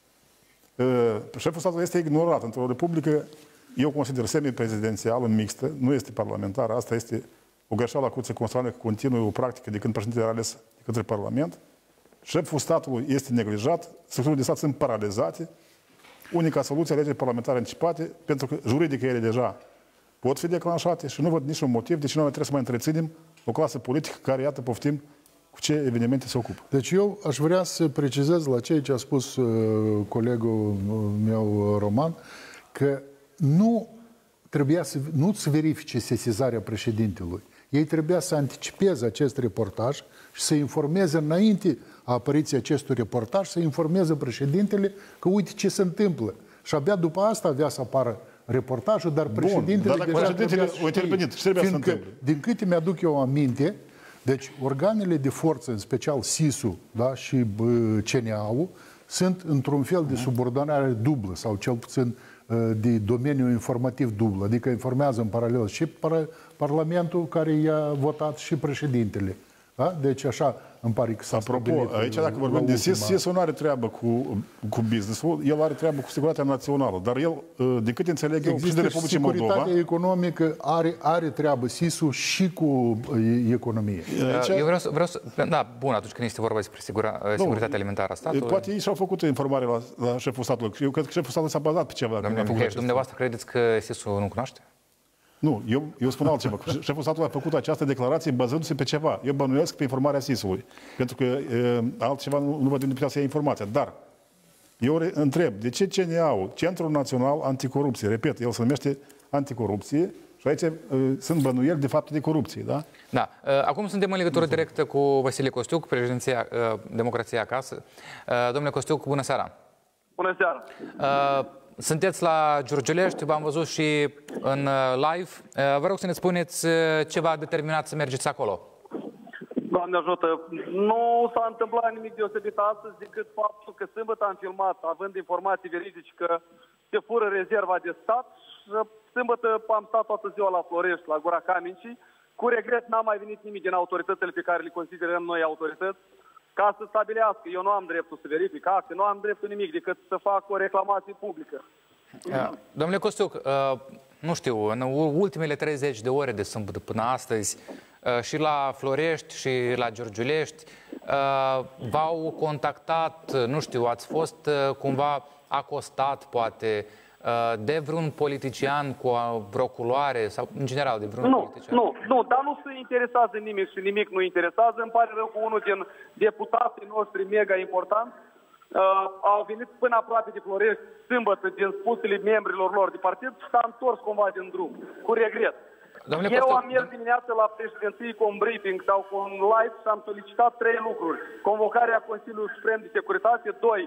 șeful statului este ignorat într-o republică, eu consider semi-prezidențială, mixtă, nu este parlamentară, asta este o greșeală a Curții Constituționale, că continuă o practică de când președintele era ales de către Parlament. Șeful statului este neglijat, structurile de stat sunt paralizate. Unica soluție, alegeri parlamentare anticipate, pentru că juridic ele deja pot fi declanșate și nu văd niciun motiv de ce noi trebuie să mai întreținem o clasă politică care, iată, poftim cu ce evenimente se ocupă. Deci eu aș vrea să precizez la ceea ce a spus colegul meu, Roman, că nu trebuia nu să verifice sesizarea președintelui. Ei trebuia să anticipeze acest reportaj și să informeze înainte a apariției acestui reportaj, să informeze președintele că uite ce se întâmplă. Și abia după asta avea să apară reportajul, dar președintele deja trebuia să știe. Fiindcă, din câte mi-aduc eu aminte, deci organele de forță, în special SIS-ul, da, și CNA-ul, sunt într-un fel de subordonare dublă sau cel puțin de domeniu informativ dublu, adică informează în paralel și Parlamentul care i-a votat și președintele. Da? Deci așa, Îmi pare că s-a Apropo, aici dacă vorbim de SIS, SIS-ul nu are treabă cu business-ul, el are treabă cu securitatea națională, dar el, de cât înțeleg eu, și de Republicii Moldova... Securitatea economică are treabă SIS-ul și cu economie. Eu vreau să... Da, bun, atunci când este vorba despre securitatea alimentară a statului... Poate ei și-au făcut informare la șeful statului. Eu cred că șeful statului s-a bazat pe ceva. Dumneavoastră credeți că SIS-ul nu cunoaște? Nu, eu spun altceva. Șeful statului a făcut această declarație bazându-se pe ceva. Eu bănuiesc pe informarea SIS-ului. Pentru că altceva nu văd unde putea să ia informația. Dar eu întreb, de ce CNA-ul, Centrul Național Anticorupție, repet, el se numește anticorupție, și aici sunt bănuieli de fapt de corupție, da? Da. Acum suntem în legătură directă cu Vasile Costiuc, președinția Democrația Acasă. Domnule Costiuc, bună seara! Bună seara! Sunteți la Giurgiulești, v-am văzut și în live. Vă rog să ne spuneți ce v-a determinat să mergeți acolo. Doamne ajută! Nu s-a întâmplat nimic deosebit astăzi decât faptul că sâmbătă am filmat, având informații veridice că se fură rezerva de stat. Sâmbătă am stat toată ziua la Florești, la Gura Camincii. Cu regret n-a mai venit nimic din autoritățile pe care le considerăm noi autorități ca să stabilească. Eu nu am dreptul să verific acte, nu am dreptul nimic decât să fac o reclamație publică. Domnule Costiuc, nu știu, în ultimele 30 de ore de sâmbătă până astăzi, și la Florești și la Giurgiulești, v-au contactat, nu știu, ați fost cumva acostat, poate, de vreun politician cu vreo culoare sau, în general, de vreun politician? Nu, dar nu se interesează nimic și nimic nu interesează. Îmi pare rău că unul din deputații noștri mega important au venit până aproape de Florești sâmbătă din spusele membrilor lor de partid și s-a întors cumva din drum, cu regret. Eu am mers dimineața la președinție cu un briefing sau cu un live și am solicitat 3 lucruri. Convocarea Consiliului Suprem de Securitate, 2,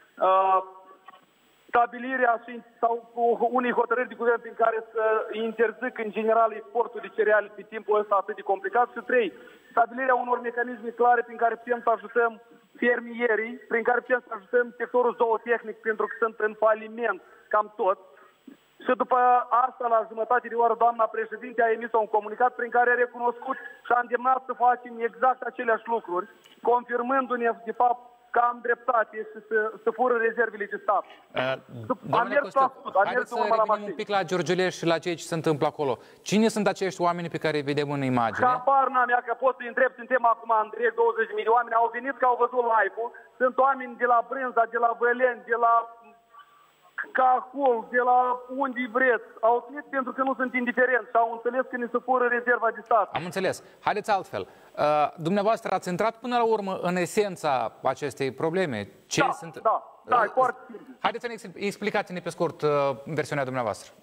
stabilirea sau unei hotărâri de guvern prin care să interzic în general exportul de cereale pe timpul ăsta atât de complicat și 3, stabilirea unor mecanisme clare prin care putem să ajutăm fermierii, prin care putem să ajutăm sectorul zootehnic pentru că sunt în faliment cam tot. Și după asta, la jumătate de oră, doamna președinte a emis un comunicat prin care a recunoscut și a îndemnat să facem exact aceleași lucruri, confirmându-ne de fapt că am dreptate și să fură rezervele de stat. Domnule Costiuc, haideți să revenim un pic la Giurgiulești și la ceea ce se întâmplă acolo. Cine sunt acești oameni pe care îi vedem în imagine? Habar n-am, că pot să-i întreb, suntem acum în direct 20.000 de oameni, au venit că au văzut live-ul, sunt oameni de la Brânza, de la Văleni, de la Cahul, de la unde vreți. Au venit pentru că nu sunt indiferenți și au înțeles că ne se fură rezerva de stat. Am înțeles. Haideți altfel. Dumneavoastră ați intrat până la urmă în esența acestei probleme. Da, e foarte simplu. Haideți să ne explicați-ne pe scurt versiunea dumneavoastră.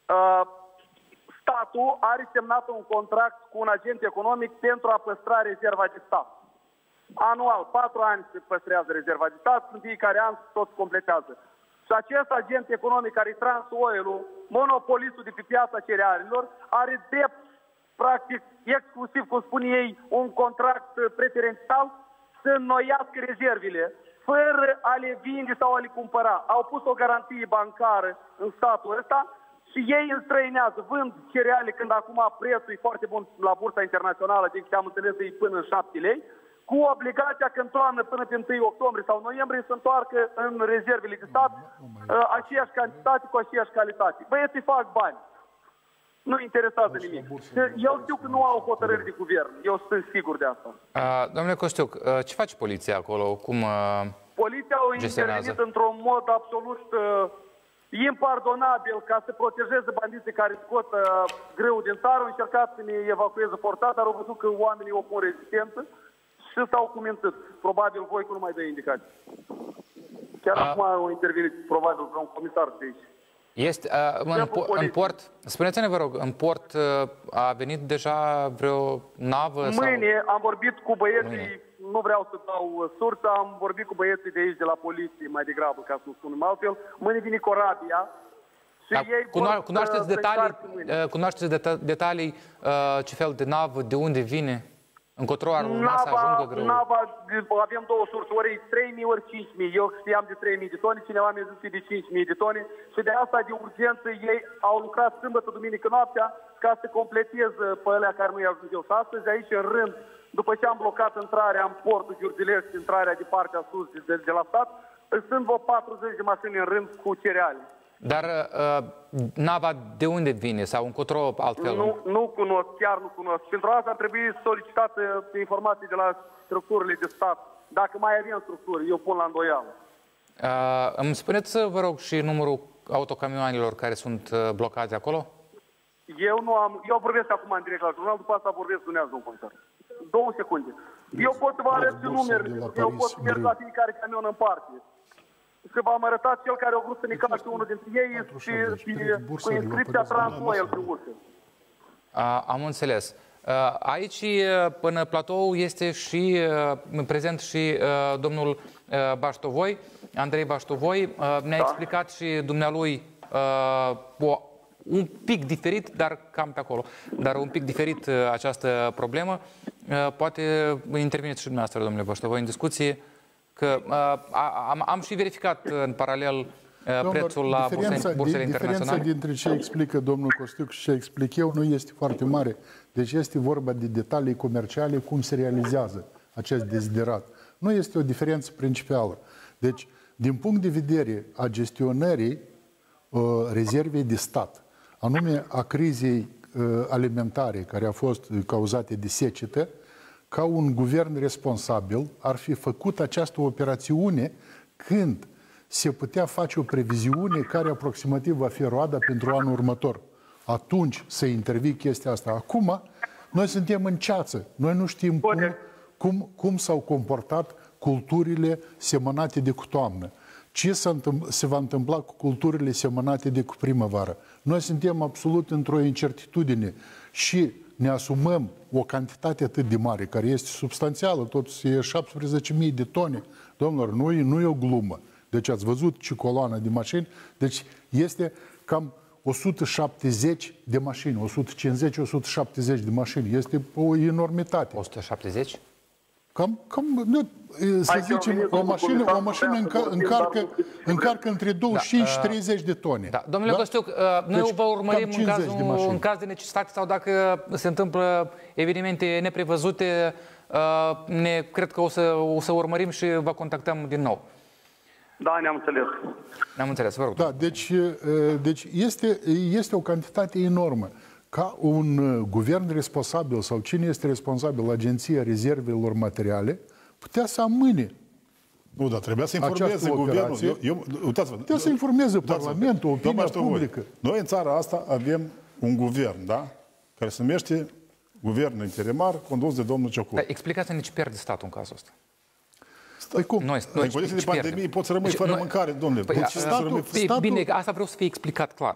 Statul are semnat un contract cu un agent economic pentru a păstra rezerva de stat. Anual, 4 ani se păstrează rezerva de stat, în fiecare an tot se completează. Și acest agent economic care e Transoilul, monopolistul de pe piața cerealelor, are drept, practic, exclusiv, cum spun ei, un contract preferențial să înnoiască rezervele, fără a le vinde sau a le cumpăra. Au pus o garanție bancară în statul ăsta și ei înstrăinează, vând cereale când acum prețul e foarte bun la bursa internațională, din câte am înțeles, e până în 7 lei, cu obligația că în toamnă până pe 1 octombrie sau noiembrie să întoarcă în rezervele de stat aceeași cantitate cu aceeași calitate. Băieții fac bani. Nu interesează nimic. Eu știu că nu au hotărâri de guvern. Eu sunt sigur de asta. Domnule Costiuc, ce face poliția acolo? Cum poliția au intervenit într-un mod absolut impardonabil ca să protejeze bandiții care scot greu din țară. Au încercat să ne evacueze forțat, dar au văzut că oamenii opun rezistență și s-au cumințit. Probabil voi cu nu mai dă indicații. Chiar acum au intervenit, probabil, un comisar de aici. Este, în port, spuneți-ne, vă rog, în port a venit deja vreo navă? Mâine am vorbit cu băieții, nu vreau să dau sursă, am vorbit cu băieții de aici, de la poliție, mai degrabă, ca să nu spunem altfel. Mâine vine corabia și ei cunoașteți detalii ce fel de navă, de unde vine? Încotro ar urma să ajungă greu? Nava, avem 2 surse, ori 3.000, ori 5.000. Eu știam de 3.000 de tone, cineva mi-a zis de 5.000 de tone și de asta de urgență ei au lucrat sâmbătă, duminică noaptea ca să completeze pe alea care nu i-au ajuns eu. Și astăzi aici în rând după ce am blocat intrarea în portul Giurgiulești, intrarea de partea sus de la stat, sunt vreo 40 de mașini în rând cu cereale. Dar nava de unde vine sau încotro altfel? Nu cunosc, chiar nu cunosc. Pentru asta ar trebui solicitată informații de la structurile de stat. Dacă mai avem structuri, eu pun la îndoială. Îmi spuneți, vă rog, și numărul autocamioanelor care sunt blocați acolo? Eu vorbesc acum în direct la jurnal, după asta vorbesc dumneavoastră, domnul comisar. 2 secunde. Eu pot să vă arăt și numeri, eu pot să merg la fiecare camion în parte. Și v-am arătat cel care a vrut să ne caște unul dintre ei și cu inscripția Transoil pe ușă. Am înțeles. Aici, până platou, este și prezent și domnul Baștovoi, Andrei Baștovoi. Ne-a explicat și dumnealui un pic diferit, dar cam pe acolo, dar un pic diferit această problemă. Poate intervineți și dumneavoastră, domnule Baștovoi, în discuție, că am și verificat în paralel prețul la bursele internaționale. Diferența dintre ce explică domnul Costiuc și ce explic eu nu este foarte mare. Deci este vorba de detalii comerciale, cum se realizează acest deziderat. Nu este o diferență principală. Deci, din punct de vedere a gestionării rezervei de stat, anume a crizei alimentare care a fost cauzate de secetă, ca un guvern responsabil ar fi făcut această operațiune când se putea face o previziune care aproximativ va fi roada pentru anul următor. Atunci să intervii chestia asta. Acum, noi suntem în ceață. Noi nu știm cum s-au comportat culturile semănate de cu toamnă. Ce se va întâmpla cu culturile semănate de cu primăvară? Noi suntem absolut într-o incertitudine și ne asumăm o cantitate atât de mare, care este substanțială, totuși e 17.000 de tone. Domnilor, nu e o glumă. Deci ați văzut ce coloană de mașini, deci este cam 170 de mașini, 150-170 de mașini. Este o enormitate. 170? Să zicem, o mașină încarcă între 25 și 30 de tone. Da. Domnule Costiuc, noi vă urmărim în caz de necesitate sau dacă se întâmplă evenimente neprevăzute, cred că o să urmărim și vă contactăm din nou. Da, ne-am înțeles. Ne-am înțeles, vă rog. Da, deci este o cantitate enormă. Ca un guvern responsabil sau cine este responsabil, Agenția Rezervelor Materiale, putea să amâne. Nu, dar trebuia să informeze guvernul. Uitați-vă. Putea să informeze Parlamentul, opinia publică. Noi în țara asta avem un guvern, da? Care se numește Guvernul Interimar, condus de domnul Ciocur. Dar explicați-ne ce pierde statul în cazul ăsta. Păi cum? În condiții de pandemie poți să rămâi fără mâncare, domnule. Bine, asta vreau să fie explicat clar.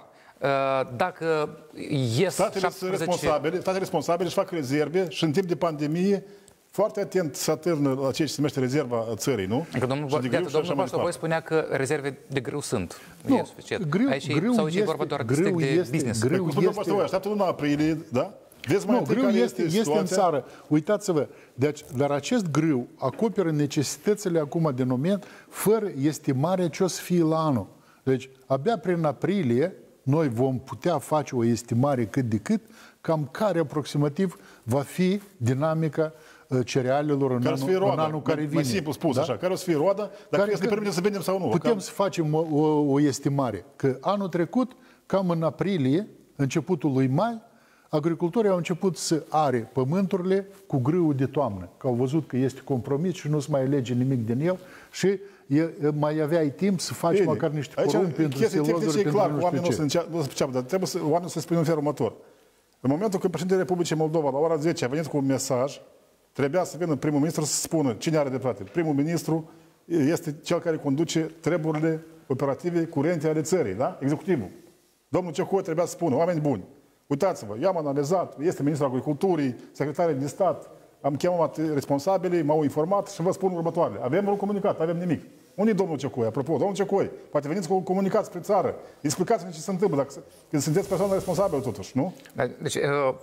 Dacă ies statele responsabile își fac rezerve și în timp de pandemie foarte atent să atârnă la ceea ce se numește rezerva țării, nu? Domnul Baștovoi spunea că rezerve de grâu sunt. Nu, grâu e vorba doar de business. Așteaptă luna aprilie, da? Nu, grâu este în țară. Uitați-vă, dar acest grâu acoperă necesitățile acum de moment fără estimare ce o să fie la anul. Deci, abia prin aprilie, noi vom putea face o estimare cât de cât, cam care aproximativ va fi dinamica cerealelor în anul care vine. Mai simplu spus, așa, care o să fie roada, dacă ne permite să vindem sau nu. Putem să facem o estimare, că anul trecut, cam în aprilie, începutul lui mai, agricultorii au început să are pământurile cu grâul de toamnă, că au văzut că este compromis și nu se mai alege nimic din el și mai aveai timp să faci măcar niște porumbi pentru silozuri, pentru clar, oamenii nu se priceapă, dar trebuie oamenii să spună în felul următor. În momentul când președintele Republicii Moldova, la ora 10, a venit cu un mesaj, trebuia să vină primul ministru să spună cine are dreptate. Primul ministru este cel care conduce treburile operative curente ale țării, da? Executivul. Domnul Ciocoi trebuia să spună, oameni buni, uitați-vă, eu am analizat, este ministrul agriculturii, secretarul de stat, am chemat responsabilii, m-au informat și vă spun următoarele. Avem un comunicat, avem nimic. Unde e domnul Ciocoi? Apropo, domnul Ciocoi, poate veniți cu un comunicat spre țară. Explicați-ne ce se întâmplă, când sunteți persoană responsabilă totuși, nu? Deci,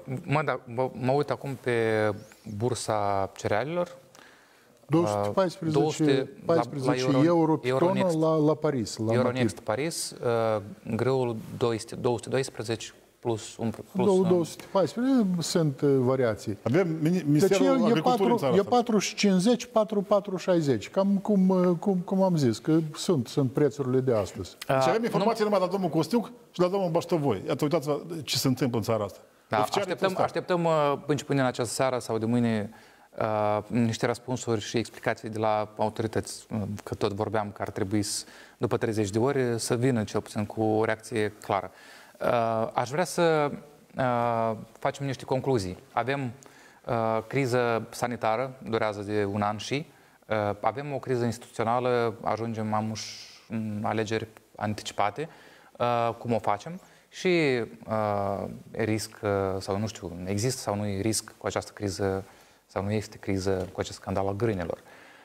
mă uit acum pe bursa cerealelor. 214 euro pe tonă la Paris. Euronext Paris, grâul 212 plus 214, sunt variații. Avem Ministerul Agriculturii în țara asta. E 4,50, 4,60, cam cum am zis, că sunt prețurile de astăzi. Și avem informații numai la domnul Costiuc și la domnul Baștovoi. Iată, uitați-vă ce se întâmplă în țara asta. Da, așteptăm începând în această seară sau de mâine niște răspunsuri și explicații de la autorități, că tot vorbeam că ar trebui după 30 de ore să vină cel puțin cu o reacție clară. Aș vrea să facem niște concluzii. Avem criză sanitară, durează de un an și avem o criză instituțională, ajungem în alegeri anticipate, cum o facem? Și risc, sau nu știu, există sau nu e risc cu această criză, sau nu este criză cu acest scandal al grâinelor.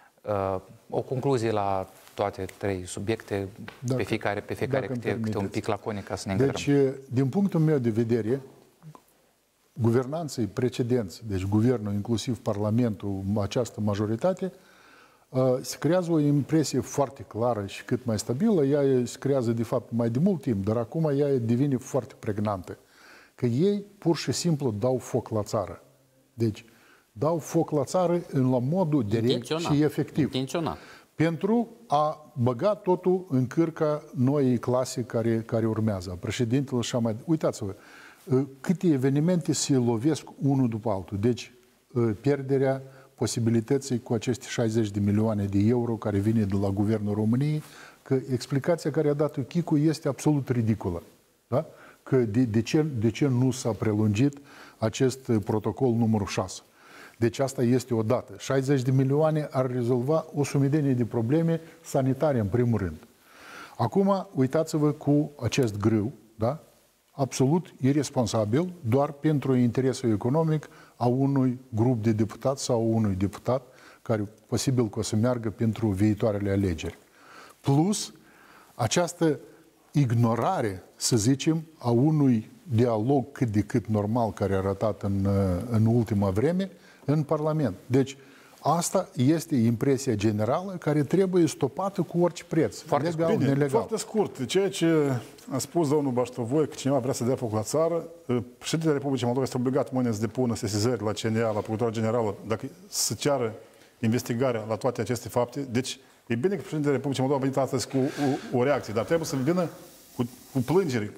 O concluzie la toate trei subiecte, pe fiecare câte un pic laconic, ca să ne încadrăm. Deci, din punctul meu de vedere, guvernanții precedenți, deci guvernul, inclusiv Parlamentul, această majoritate, se creează o impresie foarte clară și cât mai stabilă. Ea se creează, de fapt, mai de mult timp, dar acum ea devine foarte pregnantă. Că ei, pur și simplu, dau foc la țară. Deci, dau foc la țară la modul direct și efectiv. Intenționat. Pentru a băga totul în cârca noii clase care urmează. Președintele și mai... Uitați-vă, câte evenimente se lovesc unul după altul. Deci, pierderea posibilității cu aceste 60 de milioane de euro care vine de la Guvernul României, că explicația care a dat-o Chicu este absolut ridicolă. Da? Că de ce nu s-a prelungit acest protocol numărul 6. Deci asta este o dată. 60 de milioane ar rezolva o sumedenie de probleme sanitare, în primul rând. Acum, uitați-vă cu acest grâu, da? Absolut irresponsabil, doar pentru interesul economic a unui grup de deputați sau unui deputat care posibil că o să meargă pentru viitoarele alegeri. Plus, această ignorare, să zicem, a unui dialog cât de cât normal care a arătat în ultima vreme în Parlament. Deci, asta este impresia generală care trebuie stopată cu orice preț. Legal, nelegal. Foarte scurt. Ceea ce a spus domnul Baștovoi, că cineva vrea să dea foc la țară, președintele Republicii Moldova este obligat mâine să depună sesizări la CNA, la Procuratura Generală, dacă să ceară investigarea la toate aceste fapte. Deci, e bine că președintele Republicii Moldova a venit astăzi cu o reacție, dar trebuie să vină cu plângeri.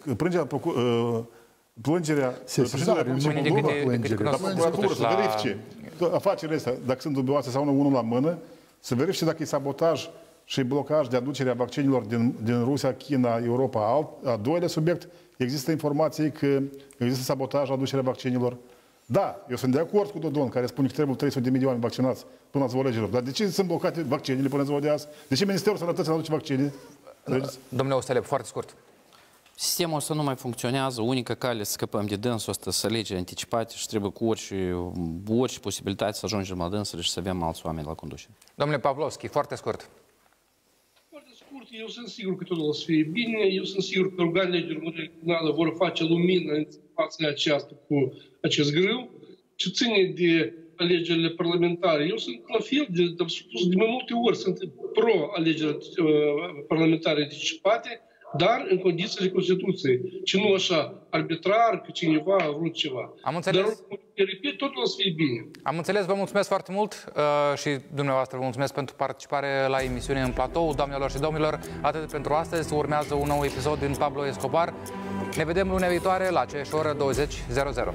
Plângerea președintelui Republicii Moldova la procuratură să verifice afacerile astea, dacă sunt dubioase sau nu, unul la mână, să verifice dacă e sabotaj și blocaj de aducerea vaccinilor din Rusia, China, Europa. Al doilea subiect, există informații că există sabotaj la aducerea vaccinilor. Da, eu sunt de acord cu Dodon, care spune că trebuie 300 de milioane vaccinați până la ziua alegerilor. Dar de ce sunt blocate vaccinile până la ziua de azi? De ce Ministerul Sănătății nu aduce vaccine? Domnule Ostelep, foarte scurt. Sistemul ăsta nu mai funcționează. Unica cale să scăpăm de dânsul ăsta, să alegeri anticipate și trebuie cu orice posibilitate să ajungem la dânsul și să avem alți oameni la conducere. Domnule Pavlovski, foarte scurt. Foarte scurt, eu sunt sigur că totul o să fie bine, eu sunt sigur că organele de urmărire criminală vor face lumină în fața aceasta cu acest grâu. Ce ține de alegerile parlamentare, eu sunt la fel, am spus de mai multe ori, sunt pro-alegeri parlamentare anticipate, dar în condițiile Constituției. Și nu așa, arbitrar, că cineva a vrut ceva. Am înțeles. Dar, repet, totul o să fie bine. Am înțeles, vă mulțumesc foarte mult și dumneavoastră vă mulțumesc pentru participare la emisiune în platou. Doamnelor și domnilor, atât pentru astăzi. Urmează un nou episod din Pablo Escobar. Ne vedem lunea viitoare la aceeași oră 20:00.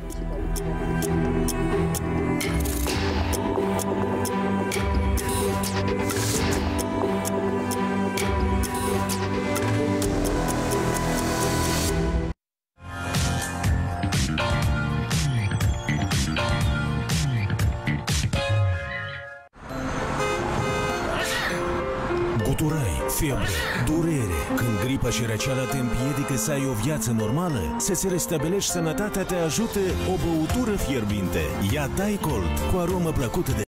Guturai, febră, durere. Când gripa și răceala te împiedică să ai o viață normală, să-ți restabilești sănătatea te ajută o băutură fierbinte. Ia Daicold, cu aromă plăcută de